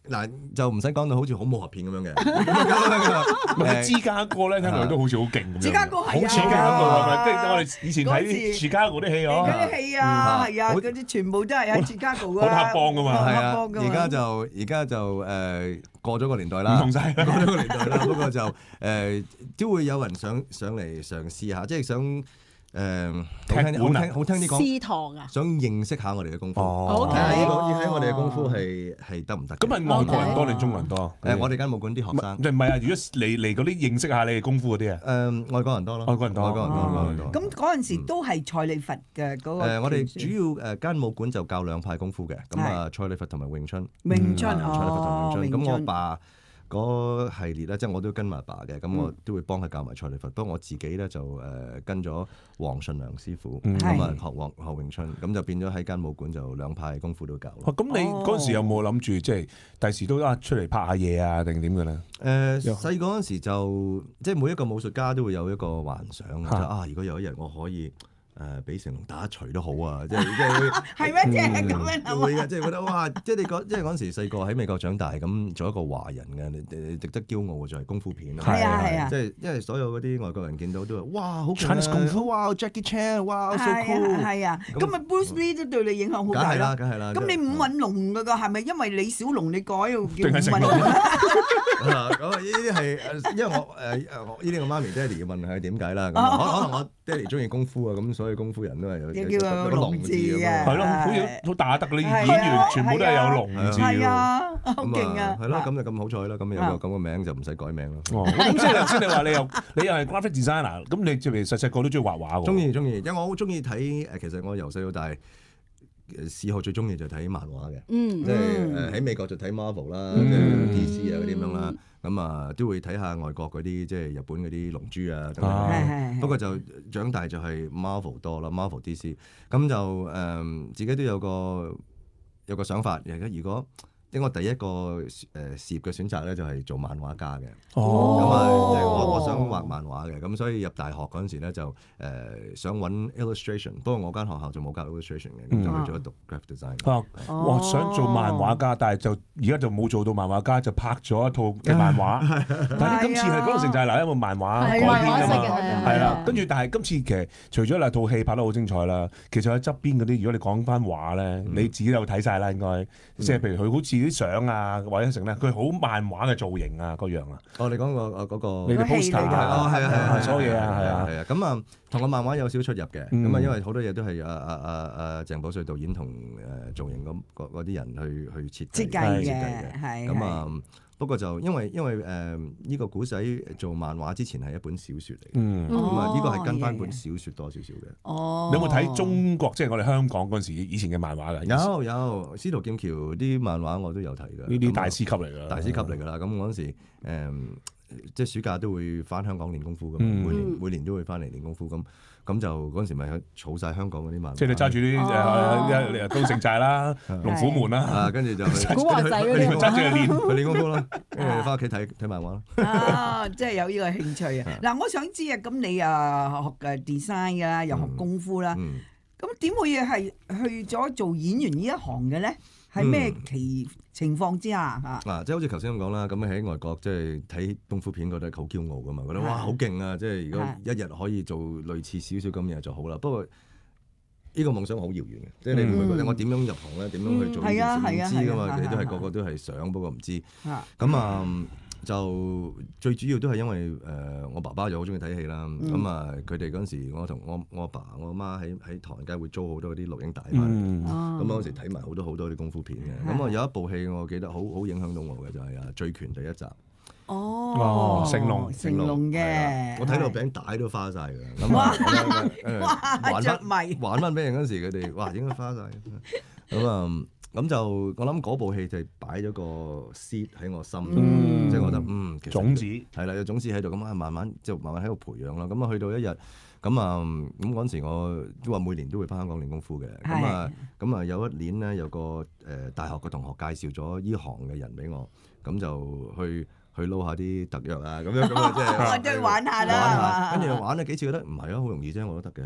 嗱就唔使講到好似好武俠片咁樣嘅。 芝加哥咧聽落都好似好勁咁樣。 芝加哥係啊， 好似嘅嗰度係咪？即係我哋以前睇芝加哥啲戲嗬。 嗰啲戲啊，係啊，嗰啲全部都係喺芝加哥㗎。 好黑幫㗎嘛。 係啊，而家就而家就誒過咗個年代啦， 唔同晒過咗個年代啦。不過就誒都會有人想上嚟嘗試下，即係想。誒、呃、好聽好聽好聽啲講， 試堂啊！ 想認識下我哋嘅功夫， 哦， 睇下呢個要睇我哋嘅功夫係係得唔得？ 咁係外國人多定中國人多？誒、 呃，我哋間武館啲學生， 唔係啊！如果嚟嚟嗰啲認識下你嘅功夫嗰啲啊， 誒、呃，外國人多咯， 外國人多， 外國人多，外國人多。 咁嗰陣時都係蔡李佛嘅嗰個。 誒，我哋主要誒間武館就教兩派功夫嘅，咁啊蔡李佛同埋詠春， 詠春蔡李佛同詠春。咁我春爸嗰系列咧，即係我都跟埋爸嘅，咁我都會幫佢教埋蔡李佛。不過我自己咧就誒跟咗黃順良師傅，咁啊學黃學詠春，咁就變咗喺間武館就兩派功夫都教。 咁你嗰陣時有冇諗住即係第時都啊出嚟拍下嘢啊，定點嘅咧？ 誒細個嗰陣時就即係每一個武術家都會有一個幻想，就啊如果有一日我可以。誒俾成龍打一錘都好啊！即係即係會係咩？即係咁樣諗會嘅，即係覺得哇！即係你講，即係嗰陣時細個喺美國長大，咁做一個華人嘅，你值得驕傲嘅就係功夫片。 係啊係啊！ 即係因為所有嗰啲外國人見到都話：哇，好勁啊！哇 Jackie Chan，哇 so cool！ 係啊！咁啊 Bruce Lee 都對你影響好大。 梗係啦，梗係啦。 咁你伍允龍嗰個係咪因為李小龍你改叫伍允龍？ 咁啊呢啲係因為我誒呢啲我媽咪爹哋嘅問係點解啦？咁可能我爹哋中意功夫啊，咁所以功夫人都係有有個龍字嘅， 係咯，好似好打得嗰啲演員全部都係有龍字係啊，好勁啊！ 係咯，咁就咁好彩啦，咁有個咁嘅名就唔使改名咯。 哦，咁即係頭先你話你又你又係 graphic designer，咁你即係細細個都中意畫畫喎？ 中意中意，因為我好中意睇誒，其實我由細到大。嗜好最中意就睇漫畫嘅，即係誒喺美國就睇 Marvel 啦，即係 D C 啊嗰啲咁樣啦，咁啊都會睇下外國嗰啲即係日本嗰啲龍珠啊等等。不過就長大就係 Marvel 多啦 ，Marvel D C，咁就誒自己都有個有個想法，而家如果。因為我第一個誒事業嘅選擇咧，就係做漫畫家嘅。哦，咁啊，我我想畫漫畫嘅，咁所以入大學嗰陣時咧就誒想揾 illustration，不過我間學校就冇教 illustration 嘅，咁就去咗讀 graphic design。啊， 我想做漫畫家，但係就而家就冇做到漫畫家，就拍咗一套嘅漫畫。但係今次係嗰個成就係嗱，因為漫畫改編㗎嘛，係啦。跟住但係今次其實除咗嗱套戲拍得好精彩啦，其實喺側邊嗰啲，如果你講翻畫咧，你自己有睇晒啦，應該即係譬如佢好似。啲相啊，或者成咧，佢好漫畫嘅造型啊，嗰樣啊。 哦，你講個嗰個， 你哋 poster 啊，係啊係啊， 所有嘢啊，係啊係啊。咁啊，同個漫畫有少少出入嘅。咁啊，因為好多嘢都係阿阿阿阿鄭保瑞導演同誒造型嗰嗰啲人去去設設計嘅，係。 咁啊，不過就因為因為誒呢個古仔做漫畫之前係一本小説嚟嘅。嗯。咁啊，呢個係跟翻本小説多少少嘅。 哦。 你有冇睇中國即係我哋香港嗰陣時以前嘅漫畫㗎？ 有有，司徒劍橋啲漫畫我都有睇㗎。 呢啲大師級嚟㗎， 大師級嚟㗎啦。咁嗰陣時誒，即係暑假都會翻香港練功夫㗎嘛。每年每年都會翻嚟練功夫咁。咁就嗰陣時咪儲晒香港嗰啲漫畫， 即係你揸住啲誒東城寨啦、龍虎門啦， 跟住就古惑仔嗰啲揸住去練去練功夫啦，跟住翻屋企睇睇漫畫咯。 啊，即係有呢個興趣啊！嗱，我想知啊，咁你啊學嘅 design 㗎啦，又學功夫啦，咁點會係去咗做演員呢一行嘅咧？喺咩其情況之下嚇？ 嗱，即係好似頭先咁講啦，咁喺外國即係睇功夫片覺得好驕傲噶嘛，覺得哇好勁啊！即係如果一日可以做類似少少咁嘢就好啦。不過呢個夢想好遙遠嘅，即係你唔會覺得我點樣入行咧，點樣去做呢件事唔知噶嘛？你都係個個都係想，不過唔知。咁啊。就最主要都係因為誒、呃、我爸爸就好中意睇戲啦，咁啊佢哋嗰陣時我同我我阿爸我阿媽喺喺唐人街會租好多啲錄影帶翻嚟，咁嗰陣時睇埋好多好多啲功夫片嘅，咁啊有一部戲我記得好好影響到我嘅就係、是、啊《醉拳》第一集。 哦， 成龍成龍嘅， 我睇到餅帶都花晒㗎，咁哇， 還着迷還翻俾人嗰陣時，佢哋哇應該花晒，咁啊咁就我諗嗰部戲就係擺咗個 seed 喺我心，即係覺得嗯種子係啦，有種子喺度，咁啊慢慢即係慢慢喺度培養啦。咁啊去到一日咁啊咁嗰陣時我都話每年都會翻香港練功夫嘅，咁啊咁啊有一年咧有個誒大學嘅同學介紹咗依行嘅人俾我，咁就去。去撈下啲特約啊，咁樣咁啊，即係即係玩下啦。 跟住玩咗幾次，覺得唔係啊，好容易啫，我都得嘅。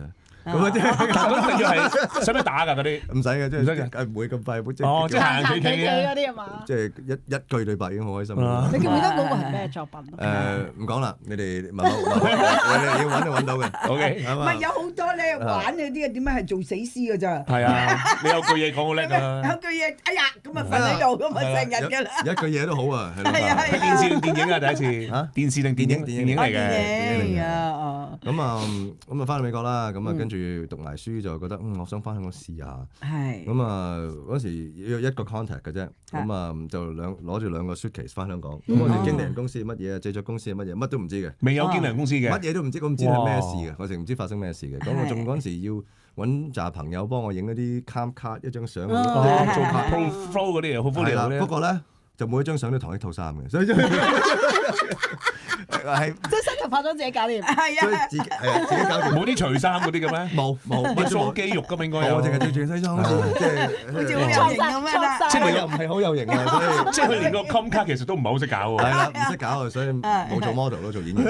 咁啊即係咁一定要係使唔使打㗎嗰啲？ 唔使嘅，即係唔使嘅梗係唔會咁快，即哦，即係行企企嗰嘅。 啲係嘛？ 即係一一句對白已經好開心啦。 啊你記唔記得嗰個係咩作品？ 誒唔講啦，你哋問我，問我你哋要揾就揾到嘅。 OK， 係嘛唔係？有好多咧玩嗰啲啊，點解係做死屍㗎咋？ 係啊，你有句嘢講好叻有啊！ 句嘢，哎呀，咁啊瞓喺度，咁啊成日㗎啦。 一句嘢都好啊，係咯。 係啊係係電視定電影啊？第一次嚇電視定電影？ 電影電影嚟啊嘅。 電影啊，哦， 咁啊，咁啊翻到美國啦，咁啊跟住讀埋書就覺得，嗯，我想翻香港試下。 係。 咁啊嗰時要一個 contact 嘅啫，咁啊就兩攞住兩個 suitcase 翻香港。咁我哋經理人公司係乜嘢啊，製作公司係乜嘢，乜都唔知嘅， 未有經理人公司嘅， 乜嘢都唔知，我唔知係咩事嘅，我淨唔知發生咩事嘅。咁我仲嗰陣時要揾紮朋友幫我影一啲 cam 卡一張相，做卡 pro flow 嗰啲嘢，好 flow 係啦。 嗰啲。 不過咧就每一張相都同一套衫嘅，所以係即係新頭髮都自己搞掂。 係啊， 所以自己係啊自己搞掂。 冇啲除衫嗰啲嘅咩？ 冇冇乜 show 肌肉㗎嘛應該有。 我淨係着住西裝，好似即係好似好有型咁樣啦。 即係又唔係好有型啊，所以即係佢連個 com 卡其實都唔係好識搞喎。 係啦，唔識搞啊，所以冇做 model 咯，做演員。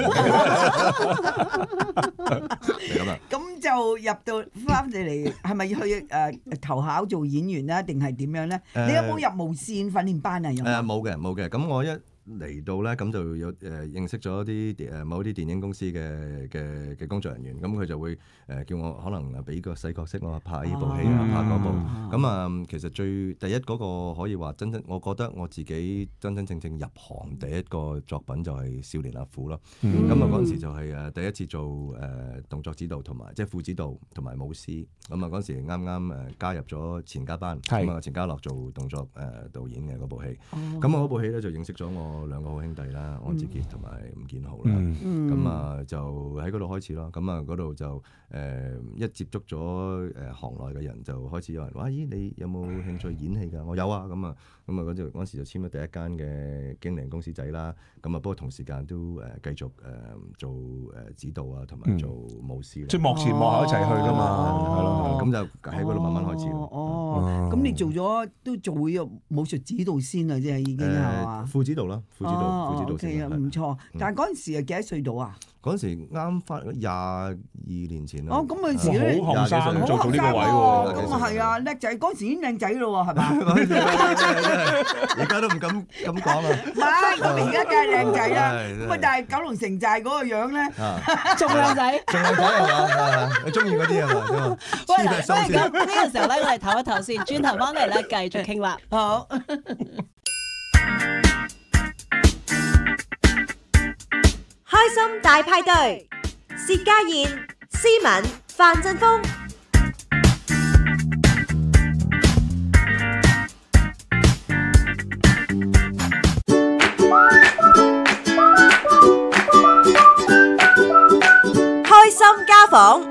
係咁啦。 咁就入到翻嚟嚟，係咪去誒投考做演員咧，定係點樣咧？你有冇入無線訓練班啊？有誒冇嘅冇嘅，咁我一嚟到咧，咁就有誒、呃、認識咗啲誒某啲電影公司嘅嘅嘅工作人員，咁佢就會誒、呃、叫我可能俾個細角色我拍呢部戲啊，拍嗰部。咁啊、嗯，其實最第一嗰個可以話真真，我覺得我自己真真正正入行第一個作品就係《少年阿虎》咯。咁啊嗰陣時就係誒第一次做誒、呃、動作指導同埋即係副指導同埋舞獅。咁啊嗰陣時啱啱誒加入咗錢家班，咁啊錢家樂做動作誒、呃、導演嘅嗰部戲。咁我嗰部戲咧就認識咗我兩個好兄弟啦，安志傑同埋吳建豪啦，咁啊、嗯、就喺嗰度開始咯。咁啊嗰度就誒、呃、一接觸咗誒、呃、行內嘅人，就開始有人話：咦，你有冇興趣演戲㗎？我有啊。咁啊咁啊嗰陣嗰時就簽咗第一間嘅經理人公司仔啦。咁啊不過同時間都誒、呃、繼續誒、呃、做誒、呃、指導啊，同埋做舞獅。 即係幕前幕後一齊去㗎嘛，係咯。 咁就喺嗰度慢慢開始。 哦，咁你做咗都做咗武術指導先啊，即係已經係嘛？ 副指導啦，副指導，副指導先啊，唔錯。但係嗰陣時係幾多歲到啊？ 嗰陣時啱翻廿二年前啦。 哦，咁嗰陣時咧， 好後生做到呢個位喎。 咁啊係啊，叻仔！嗰陣時已經靚仔咯喎，係嘛？ 而家都唔敢咁講啊。 唔係，咁而家梗係靚仔啦。咁啊，但係九龍城寨嗰個樣咧， 仲靚仔， 仲靚仔係嘛？你中意嗰啲係嘛？ 喂，咁呢個時候咧，我哋唞一唞先，轉頭翻嚟咧繼續傾啦。 好。 開心大派對，薛家燕、思敏、范振鋒。開心家訪。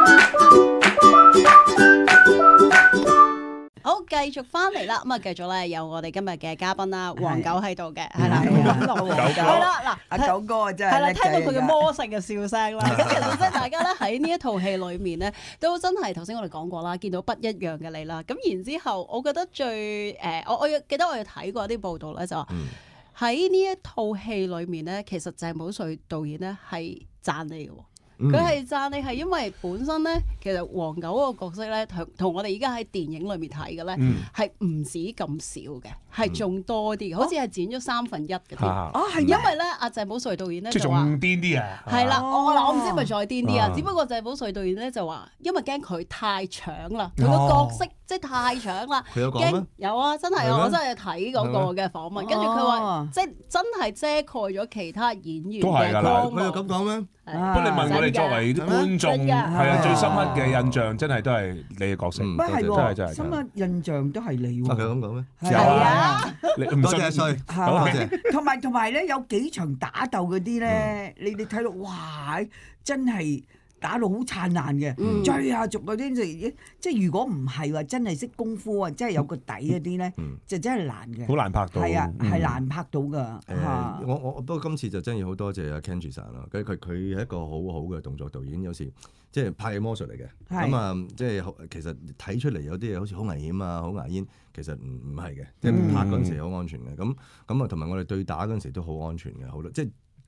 好，繼續翻嚟啦，咁啊，繼續咧有我哋今日嘅嘉賓啦，黃九喺度嘅，係啦， 係啦，嗱， 阿九哥啊真係係啦，聽到佢嘅魔性嘅笑聲啦，咁其實即係大家咧喺呢一套戲裏面咧，都真係頭先我哋講過啦，見到不一樣嘅你啦，咁然之後，我覺得最誒，我我記得我有睇過啲報道咧，就話喺呢一套戲裏面咧，其實鄭保瑞導演咧係讚你嘅喎。佢係讚你係因為本身咧，其實黃九嗰個角色咧，同同我哋而家喺電影裏面睇嘅咧，係唔止咁少嘅，係仲多啲嘅，好似係剪咗三分一嘅添。 哦，係因為咧，阿鄭保瑞導演咧即係仲就話癲啲啊！ 係啦，我嗱我唔知係咪再癲啲啊，只不過鄭保瑞導演咧就話，因為驚佢太搶啦，佢個角色即係太搶啦。 佢有講咩？ 有啊，真係啊，我真係睇嗰個嘅訪問，跟住佢話即係真係遮蓋咗其他演員嘅光芒。 佢有咁講咩？ 不過你問我哋作為啲觀眾，係啊，最深刻嘅印象真係都係你嘅角色， 唔係真係真係深刻印象都係你喎。 佢咁講咩？ 係啊， 你唔信？ 多謝衰，多謝。 同埋同埋咧，有幾場打鬥嗰啲咧，你哋睇到哇，真係〜打到好燦爛嘅，追下逐嗰啲就即係如果唔係話真係識功夫啊，真係有個底嗰啲咧，就真係難嘅。 好難拍到。 係啊，係難拍到㗎。 誒，我我不過今次就真係要好多謝阿 Kenji san 啦，佢佢佢係一個好好嘅動作導演，有時即係拍嘅魔術嚟嘅。咁啊，即係其實睇出嚟有啲嘢好似好危險啊，好牙煙，其實唔唔係嘅，即係拍嗰陣時好安全嘅。咁咁啊，同埋我哋對打嗰陣時都好安全嘅，好多即係。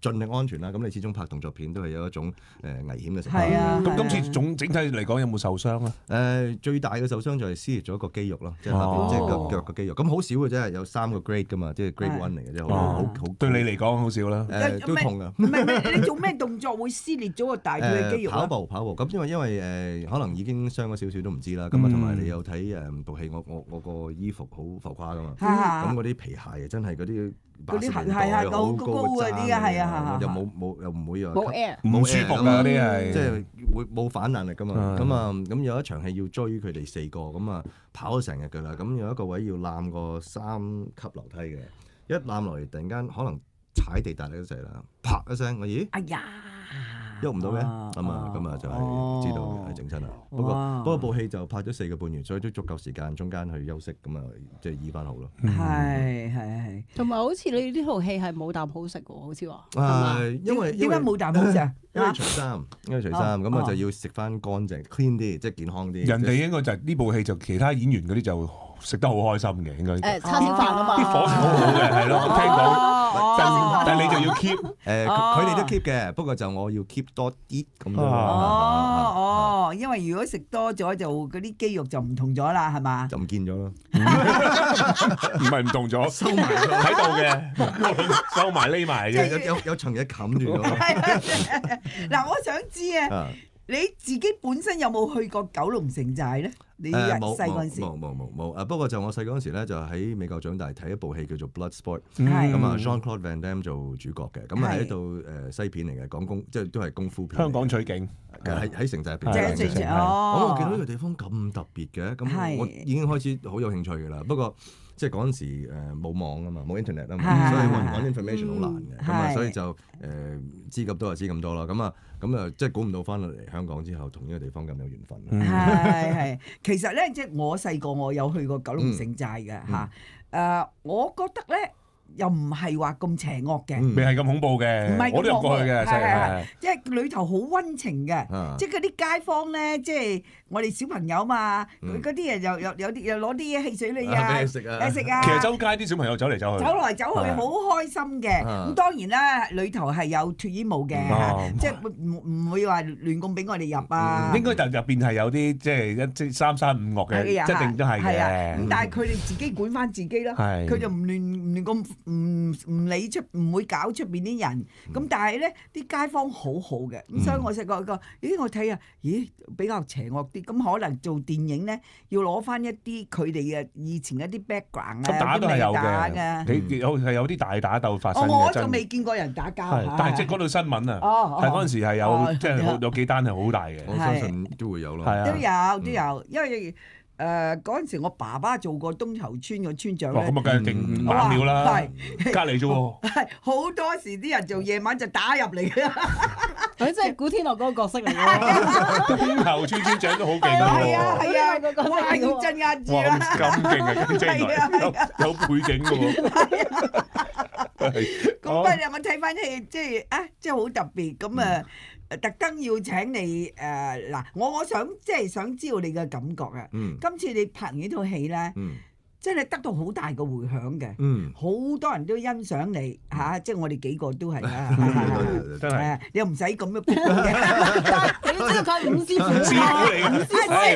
盡力安全啦。咁你始終拍動作片都係有一種誒危險嘅成分。 係啊， 咁今次總整體嚟講有冇受傷啊？ 誒最大嘅受傷就係撕裂咗個肌肉咯，即係下邊即係腳腳個肌肉。咁好少嘅啫，有三個 grade 噶嘛，即係 grade one 嚟嘅啫，好好好。 對你嚟講好少啦。 誒都痛㗎。 唔係唔係，你做咩動作會撕裂咗個大腿嘅肌肉？ 跑步跑步咁，因為因為誒可能已經傷咗少少都唔知啦。咁啊同埋你有睇誒部戲，我我我個衣服好浮誇㗎嘛。咁嗰啲皮鞋真係嗰啲八十年代好高嗰啲啊，係啊，又冇冇又唔會又冇 air 唔舒服啊！嗰啲係即係會冇反彈力㗎嘛。咁啊咁有一場戲要追佢哋四個，咁啊跑咗成日㗎啦。咁有一個位要攬個三級樓梯嘅，一攬落嚟突然間可能踩地大力嗰陣啦，啪一聲，我咦？ 哎呀！ 喐唔到嘅，咁啊咁啊就係知道係整親啦。不過不過部戲就拍咗四個半月，所以都足夠時間中間去休息，咁啊即係醫翻好咯。 係係係。 同埋好似你呢套戲係冇啖好食喎，好似話。 誒，因為點解冇啖好食啊？ 因為除衫，因為除衫，咁啊就要食翻乾淨 clean 啲，即係健康啲。 人哋應該就係呢部戲就其他演員嗰啲就食得好開心嘅，應該。 誒叉燒飯啊嘛， 啲伙食好好嘅，係咯，聽講。但但你就要 keep， 誒佢哋都 keep 嘅，不過就我要 keep 多啲咁樣。 哦哦，因為如果食多咗就嗰啲肌肉就唔同咗啦，係嘛？ 就唔見咗咯。 唔係唔同咗，收埋喺度嘅，收埋匿埋嘅， 有有有層嘢冚住咗。 嗱，我想知啊。你自己本身有冇去過九龍城寨咧？你細嗰陣時冇冇冇冇啊！不過就我細嗰陣時咧，就喺美國長大，睇一部戲叫做《Bloodsport》， 係咁啊 Jean-Claude Van Damme 做主角嘅，咁啊係一套誒西片嚟嘅，講功即係都係功夫片。 香港取景， 喺喺城寨入邊。 即係城寨哦！ 咁我見到呢個地方咁特別嘅，咁我已經開始好有興趣㗎啦。不過即係嗰陣時誒冇網啊嘛，冇 internet 啊嘛，所以揾揾 information 好難嘅，咁啊所以就誒知咁多就知咁多啦。咁啊咁啊即係估唔到翻到嚟香港之後，同呢個地方咁有緣分。 係係，其實咧即係我細個我有去過九龍城寨嘅嚇，誒我覺得咧。又唔係話咁邪惡嘅， 未係咁恐怖嘅，我都入過去嘅，係係， 即係裏頭好溫情嘅，即係嗰啲街坊咧，即係我哋小朋友嘛，佢嗰啲人又又有啲又攞啲汽水嚟啊， 俾你食啊， 食啊， 其實周街啲小朋友走嚟走去， 走嚟走去好開心嘅。咁當然啦，裏頭係有脫衣舞嘅，即係唔唔會話亂咁俾我哋入啊。 應該就入邊係有啲即係一即三山五岳嘅，一定都係嘅。 咁但係佢哋自己管翻自己啦，佢就唔亂唔亂咁。唔唔理出唔會搞出邊啲人，咁、嗯、但係咧啲街坊好好嘅，咁、嗯、所以我細個個，咦我睇下，咦比較邪惡啲，咁可能做電影咧要攞翻一啲佢哋嘅以前一啲 background 啊， 打都係有嘅， 你有係有啲大打鬥發生嘅， 我就未見過人打交， 但係即係嗰度新聞啊，係嗰陣時係有即係有幾單係好大嘅， 我相信都會有咯， 都有都有，因為。誒嗰陣時，我爸爸做過東頭村個村長咧， 咁啊梗係勁猛料啦，隔離啫喎。 係好多時啲人做夜晚就打入嚟嘅， 佢真係古天樂嗰個角色嚟嘅。 東頭村村長都好勁㗎喎， 係啊係啊，哇要鎮壓住啦， 咁勁啊，咁精嚟，有背景㗎喎。 咁不過我睇翻戲，即係啊，即係好特別咁啊！特登要請你誒嗱、呃，我我想即係想知道你嘅感覺啊！嗯、今次你拍完呢套戲咧，嗯、真係得到好大嘅迴響嘅，好、嗯、多人都欣賞你嚇、啊，即係我哋幾個都係啦，真係你又唔使咁樣講嘅，你知道佢係五師傅，師傅嚟嘅，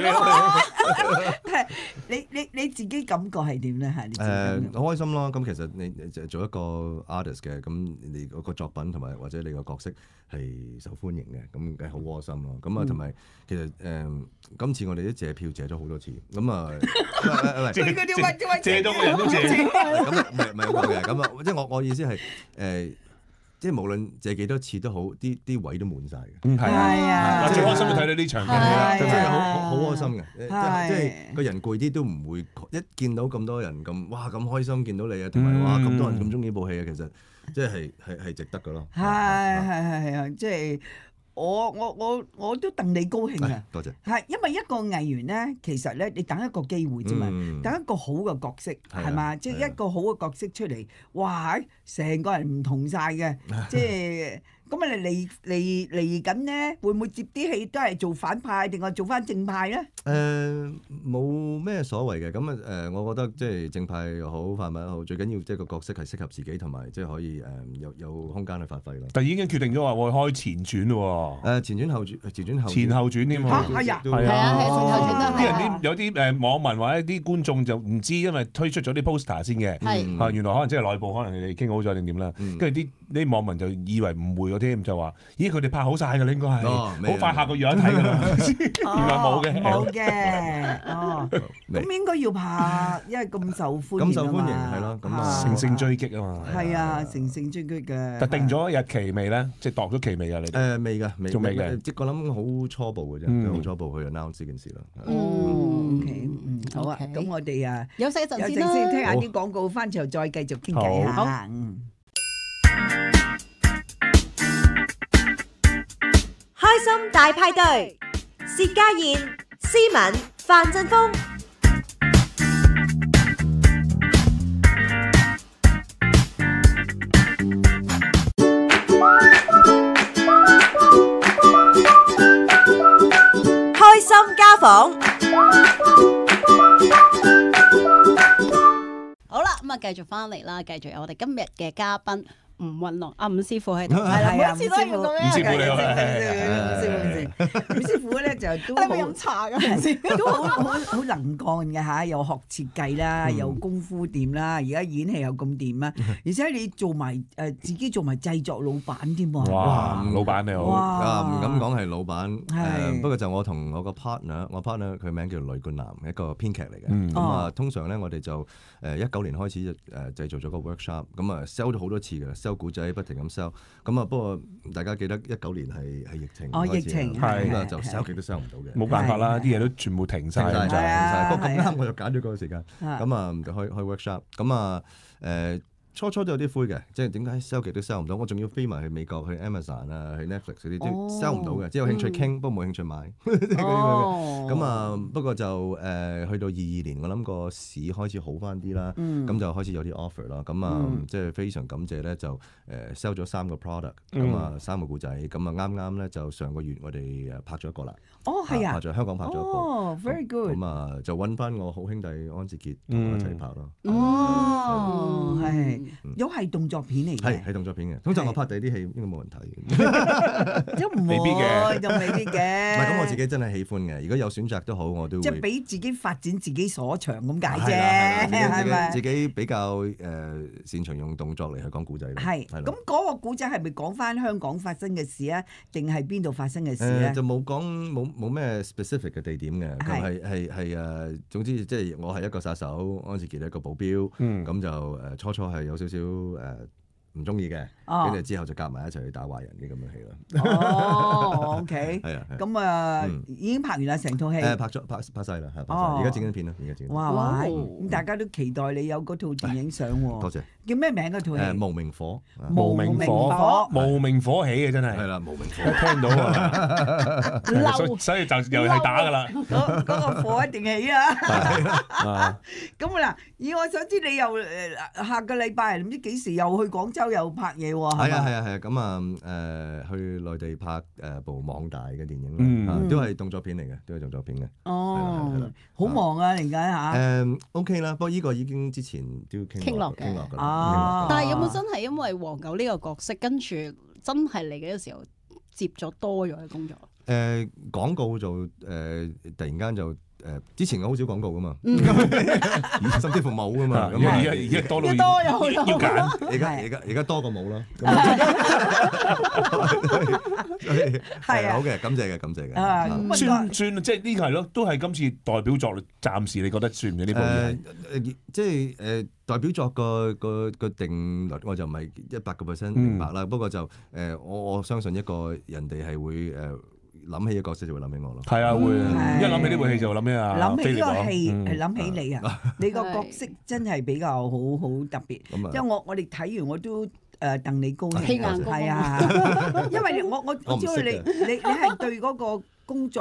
係你你你自己感覺係點咧？係誒好開心咯！咁其實你就做一個 artist 嘅，咁你個作品同埋或者你個角色係受歡迎嘅，咁梗係好窩心咯。咁啊同埋其實誒今次我哋都借票借咗好多次，咁啊借咗個人都借，咁啊唔係唔係咁嘅，咁啊即係我我意思係誒。即係無論借幾多次都好，啲啲位都滿晒嘅。 嗯，係啊，我最開心就睇到呢場嘅， 真係好好開心嘅。即係即係個人攰啲都唔會一見到咁多人咁，哇咁開心見到你啊，同埋哇咁多人咁中意部戲啊，其實即係係係值得㗎咯。 係係係係啊，即係。我我我我都戥你高興啊！ 多謝。 係因為一個藝員咧，其實咧，你等一個機會啫嘛，嗯、等一個好嘅角色係嘛，即係一個好嘅角色出嚟，哇！成個人唔同晒嘅，即係咁啊嚟嚟嚟緊咧，會唔會接啲戲都係做反派，定係做翻正派咧？ 誒冇咩所謂嘅，咁啊誒，我覺得即係正派又好，反派又好，最緊要即係個角色係適合自己，同埋即係可以誒有有空間去發揮咯。 但已經決定咗話會開前傳咯喎。誒前傳後傳，前傳後前後傳添喎。 嚇係啊， 係啊，前後傳都係。 啲人啲有啲誒網民或者啲觀眾就唔知，因為推出咗啲 poster 先嘅。 係啊，原來可能即係內部，可能你哋傾好咗定點啦。跟住啲啲網民就以為誤會咗添，就話：咦，佢哋拍好晒㗎啦，應該係好快下個月一睇㗎啦。原來冇嘅， 冇嘅。哦，咁應該要拍，因為咁受歡迎咁受歡迎係咯，咁啊乘勝追擊啊嘛。 係啊，乘勝追擊嘅。 但定咗日期未咧？即係度咗期未啊？你哋誒未㗎，未仲未嘅。 即係我諗好初步嘅啫，好初步去 announce 呢件事啦。 哦，OK，嗯，好啊，咁我哋啊休息一陣有先啦， 先聽下啲廣告，翻之後再繼續傾偈嚇。嗯。 開心大派對，薛家燕、思敏、范振鋒。開心家訪。 好啦，咁啊，繼續翻嚟啦，繼續有我哋今日嘅嘉賓。吳運龍啊，伍師傅喺度，係啦，每次都係咁樣。 伍師傅你好， 伍師傅，伍師傅咧就都好飲茶㗎， 都好好好能幹嘅嚇，又學設計啦，又功夫掂啦，而家演戲又咁掂啦，而且你做埋誒自己做埋製作老闆添喎。 哇，老闆你好， 啊唔敢講係老闆，誒不過就我同我個 partner，我 partner 佢名叫呂冠南，一個編劇嚟嘅。咁啊，通常咧我哋就誒一九年開始誒製造咗個 workshop，咁啊 sell 咗好多次嘅啦。sell 故仔不停咁 sell，咁啊不過大家記得一九年係係疫情， 哦疫情咁啊就 sell 極都 sell 唔到嘅， 冇辦法啦，啲嘢都全部停晒， 停晒，不過咁啱我就揀咗嗰個時間， 啊咁啊就開開 workshop，咁啊誒。初初都有啲灰嘅，即係點解 sell 極都 sell 唔到？我仲要飛埋去美國去 Amazon 啊，去 Netflix 嗰啲，即係 sell 唔到嘅，只有興趣傾，不過冇興趣買。咁啊，不過就誒去到二二年，我諗個市開始好翻啲啦，咁就開始有啲 offer 啦。咁啊，即係非常感謝咧，就誒 sell 咗三個 product，咁啊三個故仔，咁啊啱啱咧就上個月我哋誒拍咗一個啦。 哦，係啊， 拍咗香港拍咗一個。 哦 very good。 咁啊就揾翻我好兄弟安志傑同我一齊拍咯。 哦，係。有係動作片嚟嘅， 係係動作片嘅。通常我拍第啲戲應該冇人睇， 都唔未必嘅， 就未必嘅。 唔係咁，我自己真係喜歡嘅。如果有選擇都好，我都會即係俾自己發展自己所長咁解啫，係咪？ 自己比較誒擅長用動作嚟去講古仔咯。 係，咁嗰個古仔係咪講翻香港發生嘅事啊？定係邊度發生嘅事咧？ 就冇講冇冇咩 specific 嘅地點嘅，佢係係係誒，總之即係我係一個殺手，安志傑係一個保鏢，咁就誒初初係有少少誒唔中意嘅，跟住之後就夾埋一齊去打壞人嘅咁樣戲咯。 哦，OK， 係啊， 咁啊已經拍完啦成套戲。 誒拍咗拍拍曬啦，係拍曬，而家整緊片啦，而家整緊。 哇哇！咁大家都期待你有嗰套電影上喎。 多謝。 叫咩名嗰套戲？ 誒無名火。 無名火，無名火起嘅真係。 係啦，無名火。 聽到啊！所所以就又係打㗎啦。 嗰嗰個火一定起啊！咁嗱，以我所知，你又誒下個禮拜唔知幾時又去廣州又拍嘢喎？ 係啊係啊係啊！咁啊誒去內地拍誒部網大嘅電影啦，都係動作片嚟嘅，都係動作片嘅。 哦，好忙啊！而家嚇。 誒 OK 啦，不過呢個已經之前都傾落傾落㗎啦。 但係有冇真係因為黃狗呢個角色，跟住真係嚟嘅時候接咗多咗嘅工作？ 誒廣告就誒突然間就。誒之前我好少廣告噶嘛，甚至乎冇噶嘛。咁而家而家多到要要揀， 而家而家而家多過冇啦。係啊，好嘅，感謝嘅，感謝嘅。 算算即係呢個係咯，都係今次代表作。暫時你覺得算唔算呢部嘢？ 誒即係誒代表作個個個定律，我就唔係一百個 percent 明白啦。不過就誒我我相信一個人哋係會誒。諗起一個角色就會諗起我咯， 係啊會，一諗起呢部戲就諗起啊， 諗起呢個戲係諗起你啊，你個角色真係比較好好特別，因為我我哋睇完我都誒戥你高興，係啊，因為我我我知道你你你係對嗰個工作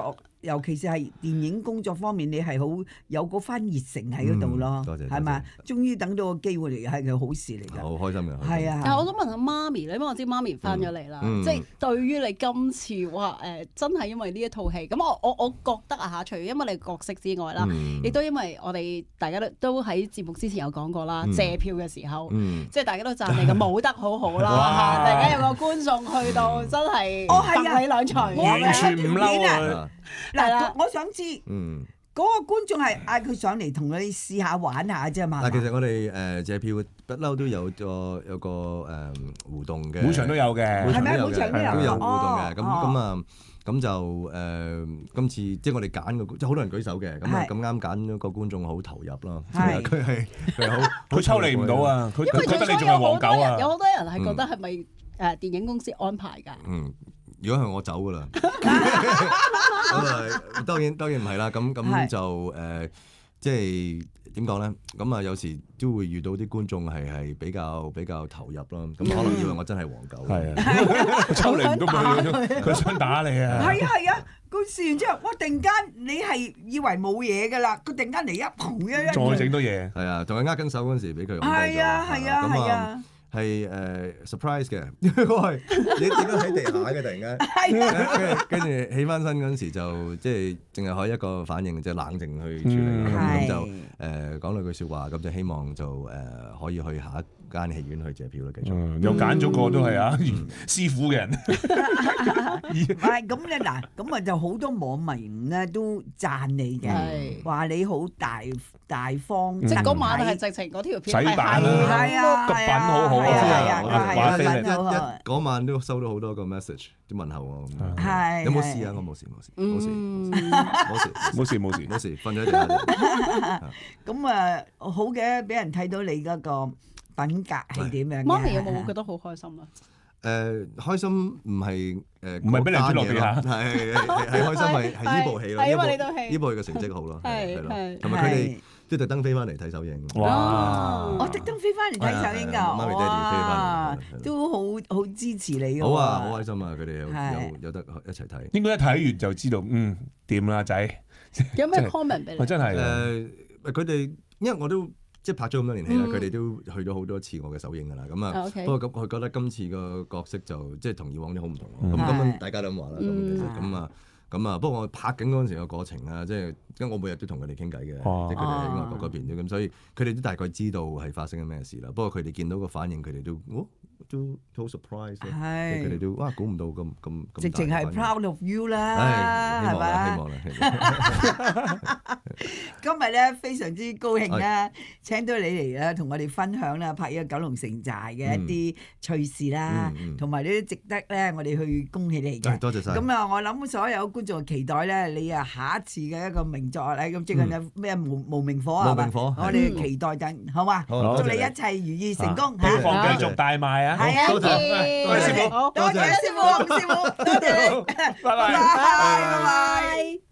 尤其是係電影工作方面，你係好有嗰番熱誠喺嗰度咯， 多謝， 係嘛？終於等到個機會嚟，係佢好事嚟㗎， 好開心嘅。 係啊， 但係我想問下媽咪，因為我知媽咪翻咗嚟啦，即係對於你今次哇誒，真係因為呢一套戲，咁我我我覺得啊嚇，除咗因為你角色之外啦，亦都因為我哋大家都都喺節目之前有講過啦，謝票嘅時候，即係大家都讚你嘅舞得好好啦，突然間有個觀眾去到真係揼你兩錘， 完全唔嬲啊！ 嗱，我想知， 嗯， 嗰個觀眾係嗌佢上嚟同你試下玩下啫嘛。 嗱，其實我哋誒謝票不嬲都有個有個誒互動嘅， 每場都有嘅， 係咪？每場都有都有互動嘅。咁咁啊，咁就誒今次即係我哋揀個，即係好多人舉手嘅。咁啊咁啱揀咗個觀眾好投入咯。係佢係佢好， 佢抽離唔到啊！佢佢覺得你仲係黃狗啊！ 有好多人係覺得係咪誒電影公司安排㗎？ 嗯。如果係我走噶啦，咁啊當然當然唔係啦，咁咁就誒、呃，即係點講咧？咁啊有時都會遇到啲觀眾係係比較比較投入咯，咁可能以為我真係黃狗，係啊，抽離唔到佢，佢想打你啊！ 係啊係啊，佢試完之後，哇！突然間你係以為冇嘢噶啦，佢突然間嚟一砰一一， 再整多嘢， 係啊，同佢握緊手嗰陣時俾佢， 係啊係啊係啊。 係誒 surprise 嘅，因為我係你點解喺地下嘅突然間，跟住起翻身嗰陣時就即係淨係可以一個反應，即係冷靜去處理啦。咁就誒講兩句説話，咁就希望就誒可以去下一間戲院去借票啦。繼續又揀咗個都係啊師傅嘅人， 唔係咁咧嗱，咁啊就好多網民咧都讚你嘅，話你好大大方， 即係嗰晚係直情嗰條片洗版啦， 係啊， 個品好好。 係啊係啊係啊， 一嗰晚都收到好多個 message，啲問候我， 係有冇事啊？我冇事冇事冇事冇事冇事冇事冇事，瞓咗地下。 咁啊好嘅，俾人睇到你嗰個品格係點樣嘅。 媽咪有冇覺得好開心啊？ 誒開心唔係誒唔係俾你跌落地下， 係係係開心係係呢部戲咯， 係因為呢套戲呢部戲嘅成績好咯，係咯，同埋佢哋。即係特登飛翻嚟睇首映， 哇！ 我特登飛翻嚟睇首映㗎， 媽咪爹哋飛翻嚟， 都好好支持你㗎。 好啊，好開心啊！佢哋有有有得一齊睇。 應該一睇完就知道，嗯，掂啦仔。 有咩 comment 俾你？ 真係誒，佢哋因為我都即係拍咗咁多年戲啦，佢哋都去咗好多次我嘅首映㗎啦。咁啊，不過咁佢覺得今次個角色就即係同以往啲好唔同咯。咁咁大家都咁話啦。咁咁啊。咁啊，不過我拍緊嗰陣時個過程啊，即係因為我每日都同佢哋傾偈嘅，即係佢哋喺外國嗰邊啫，咁所以佢哋都大概知道係發生緊咩事啦。不過佢哋見到個反應，佢哋都哦都好 surprise，佢哋都哇估唔到咁咁咁。直情係 proud of you 啦，係咪？ 希望啦，希望啦。 今日咧非常之高興咧，請到你嚟啦，同我哋分享啦，拍呢個九龍城寨嘅一啲趣事啦，同埋呢啲值得咧，我哋去恭喜你嘅。 多謝晒。 咁啊，我諗所有觀眾期待咧，你啊下一次嘅一個名作咧，咁最近有咩無無名火啊？ 無名火， 我哋期待緊，好嘛？祝你一切如意成功， 票房繼續大賣啊！ 係啊， 多謝多謝師傅，多謝師傅，師傅，多謝， 拜拜， 拜拜。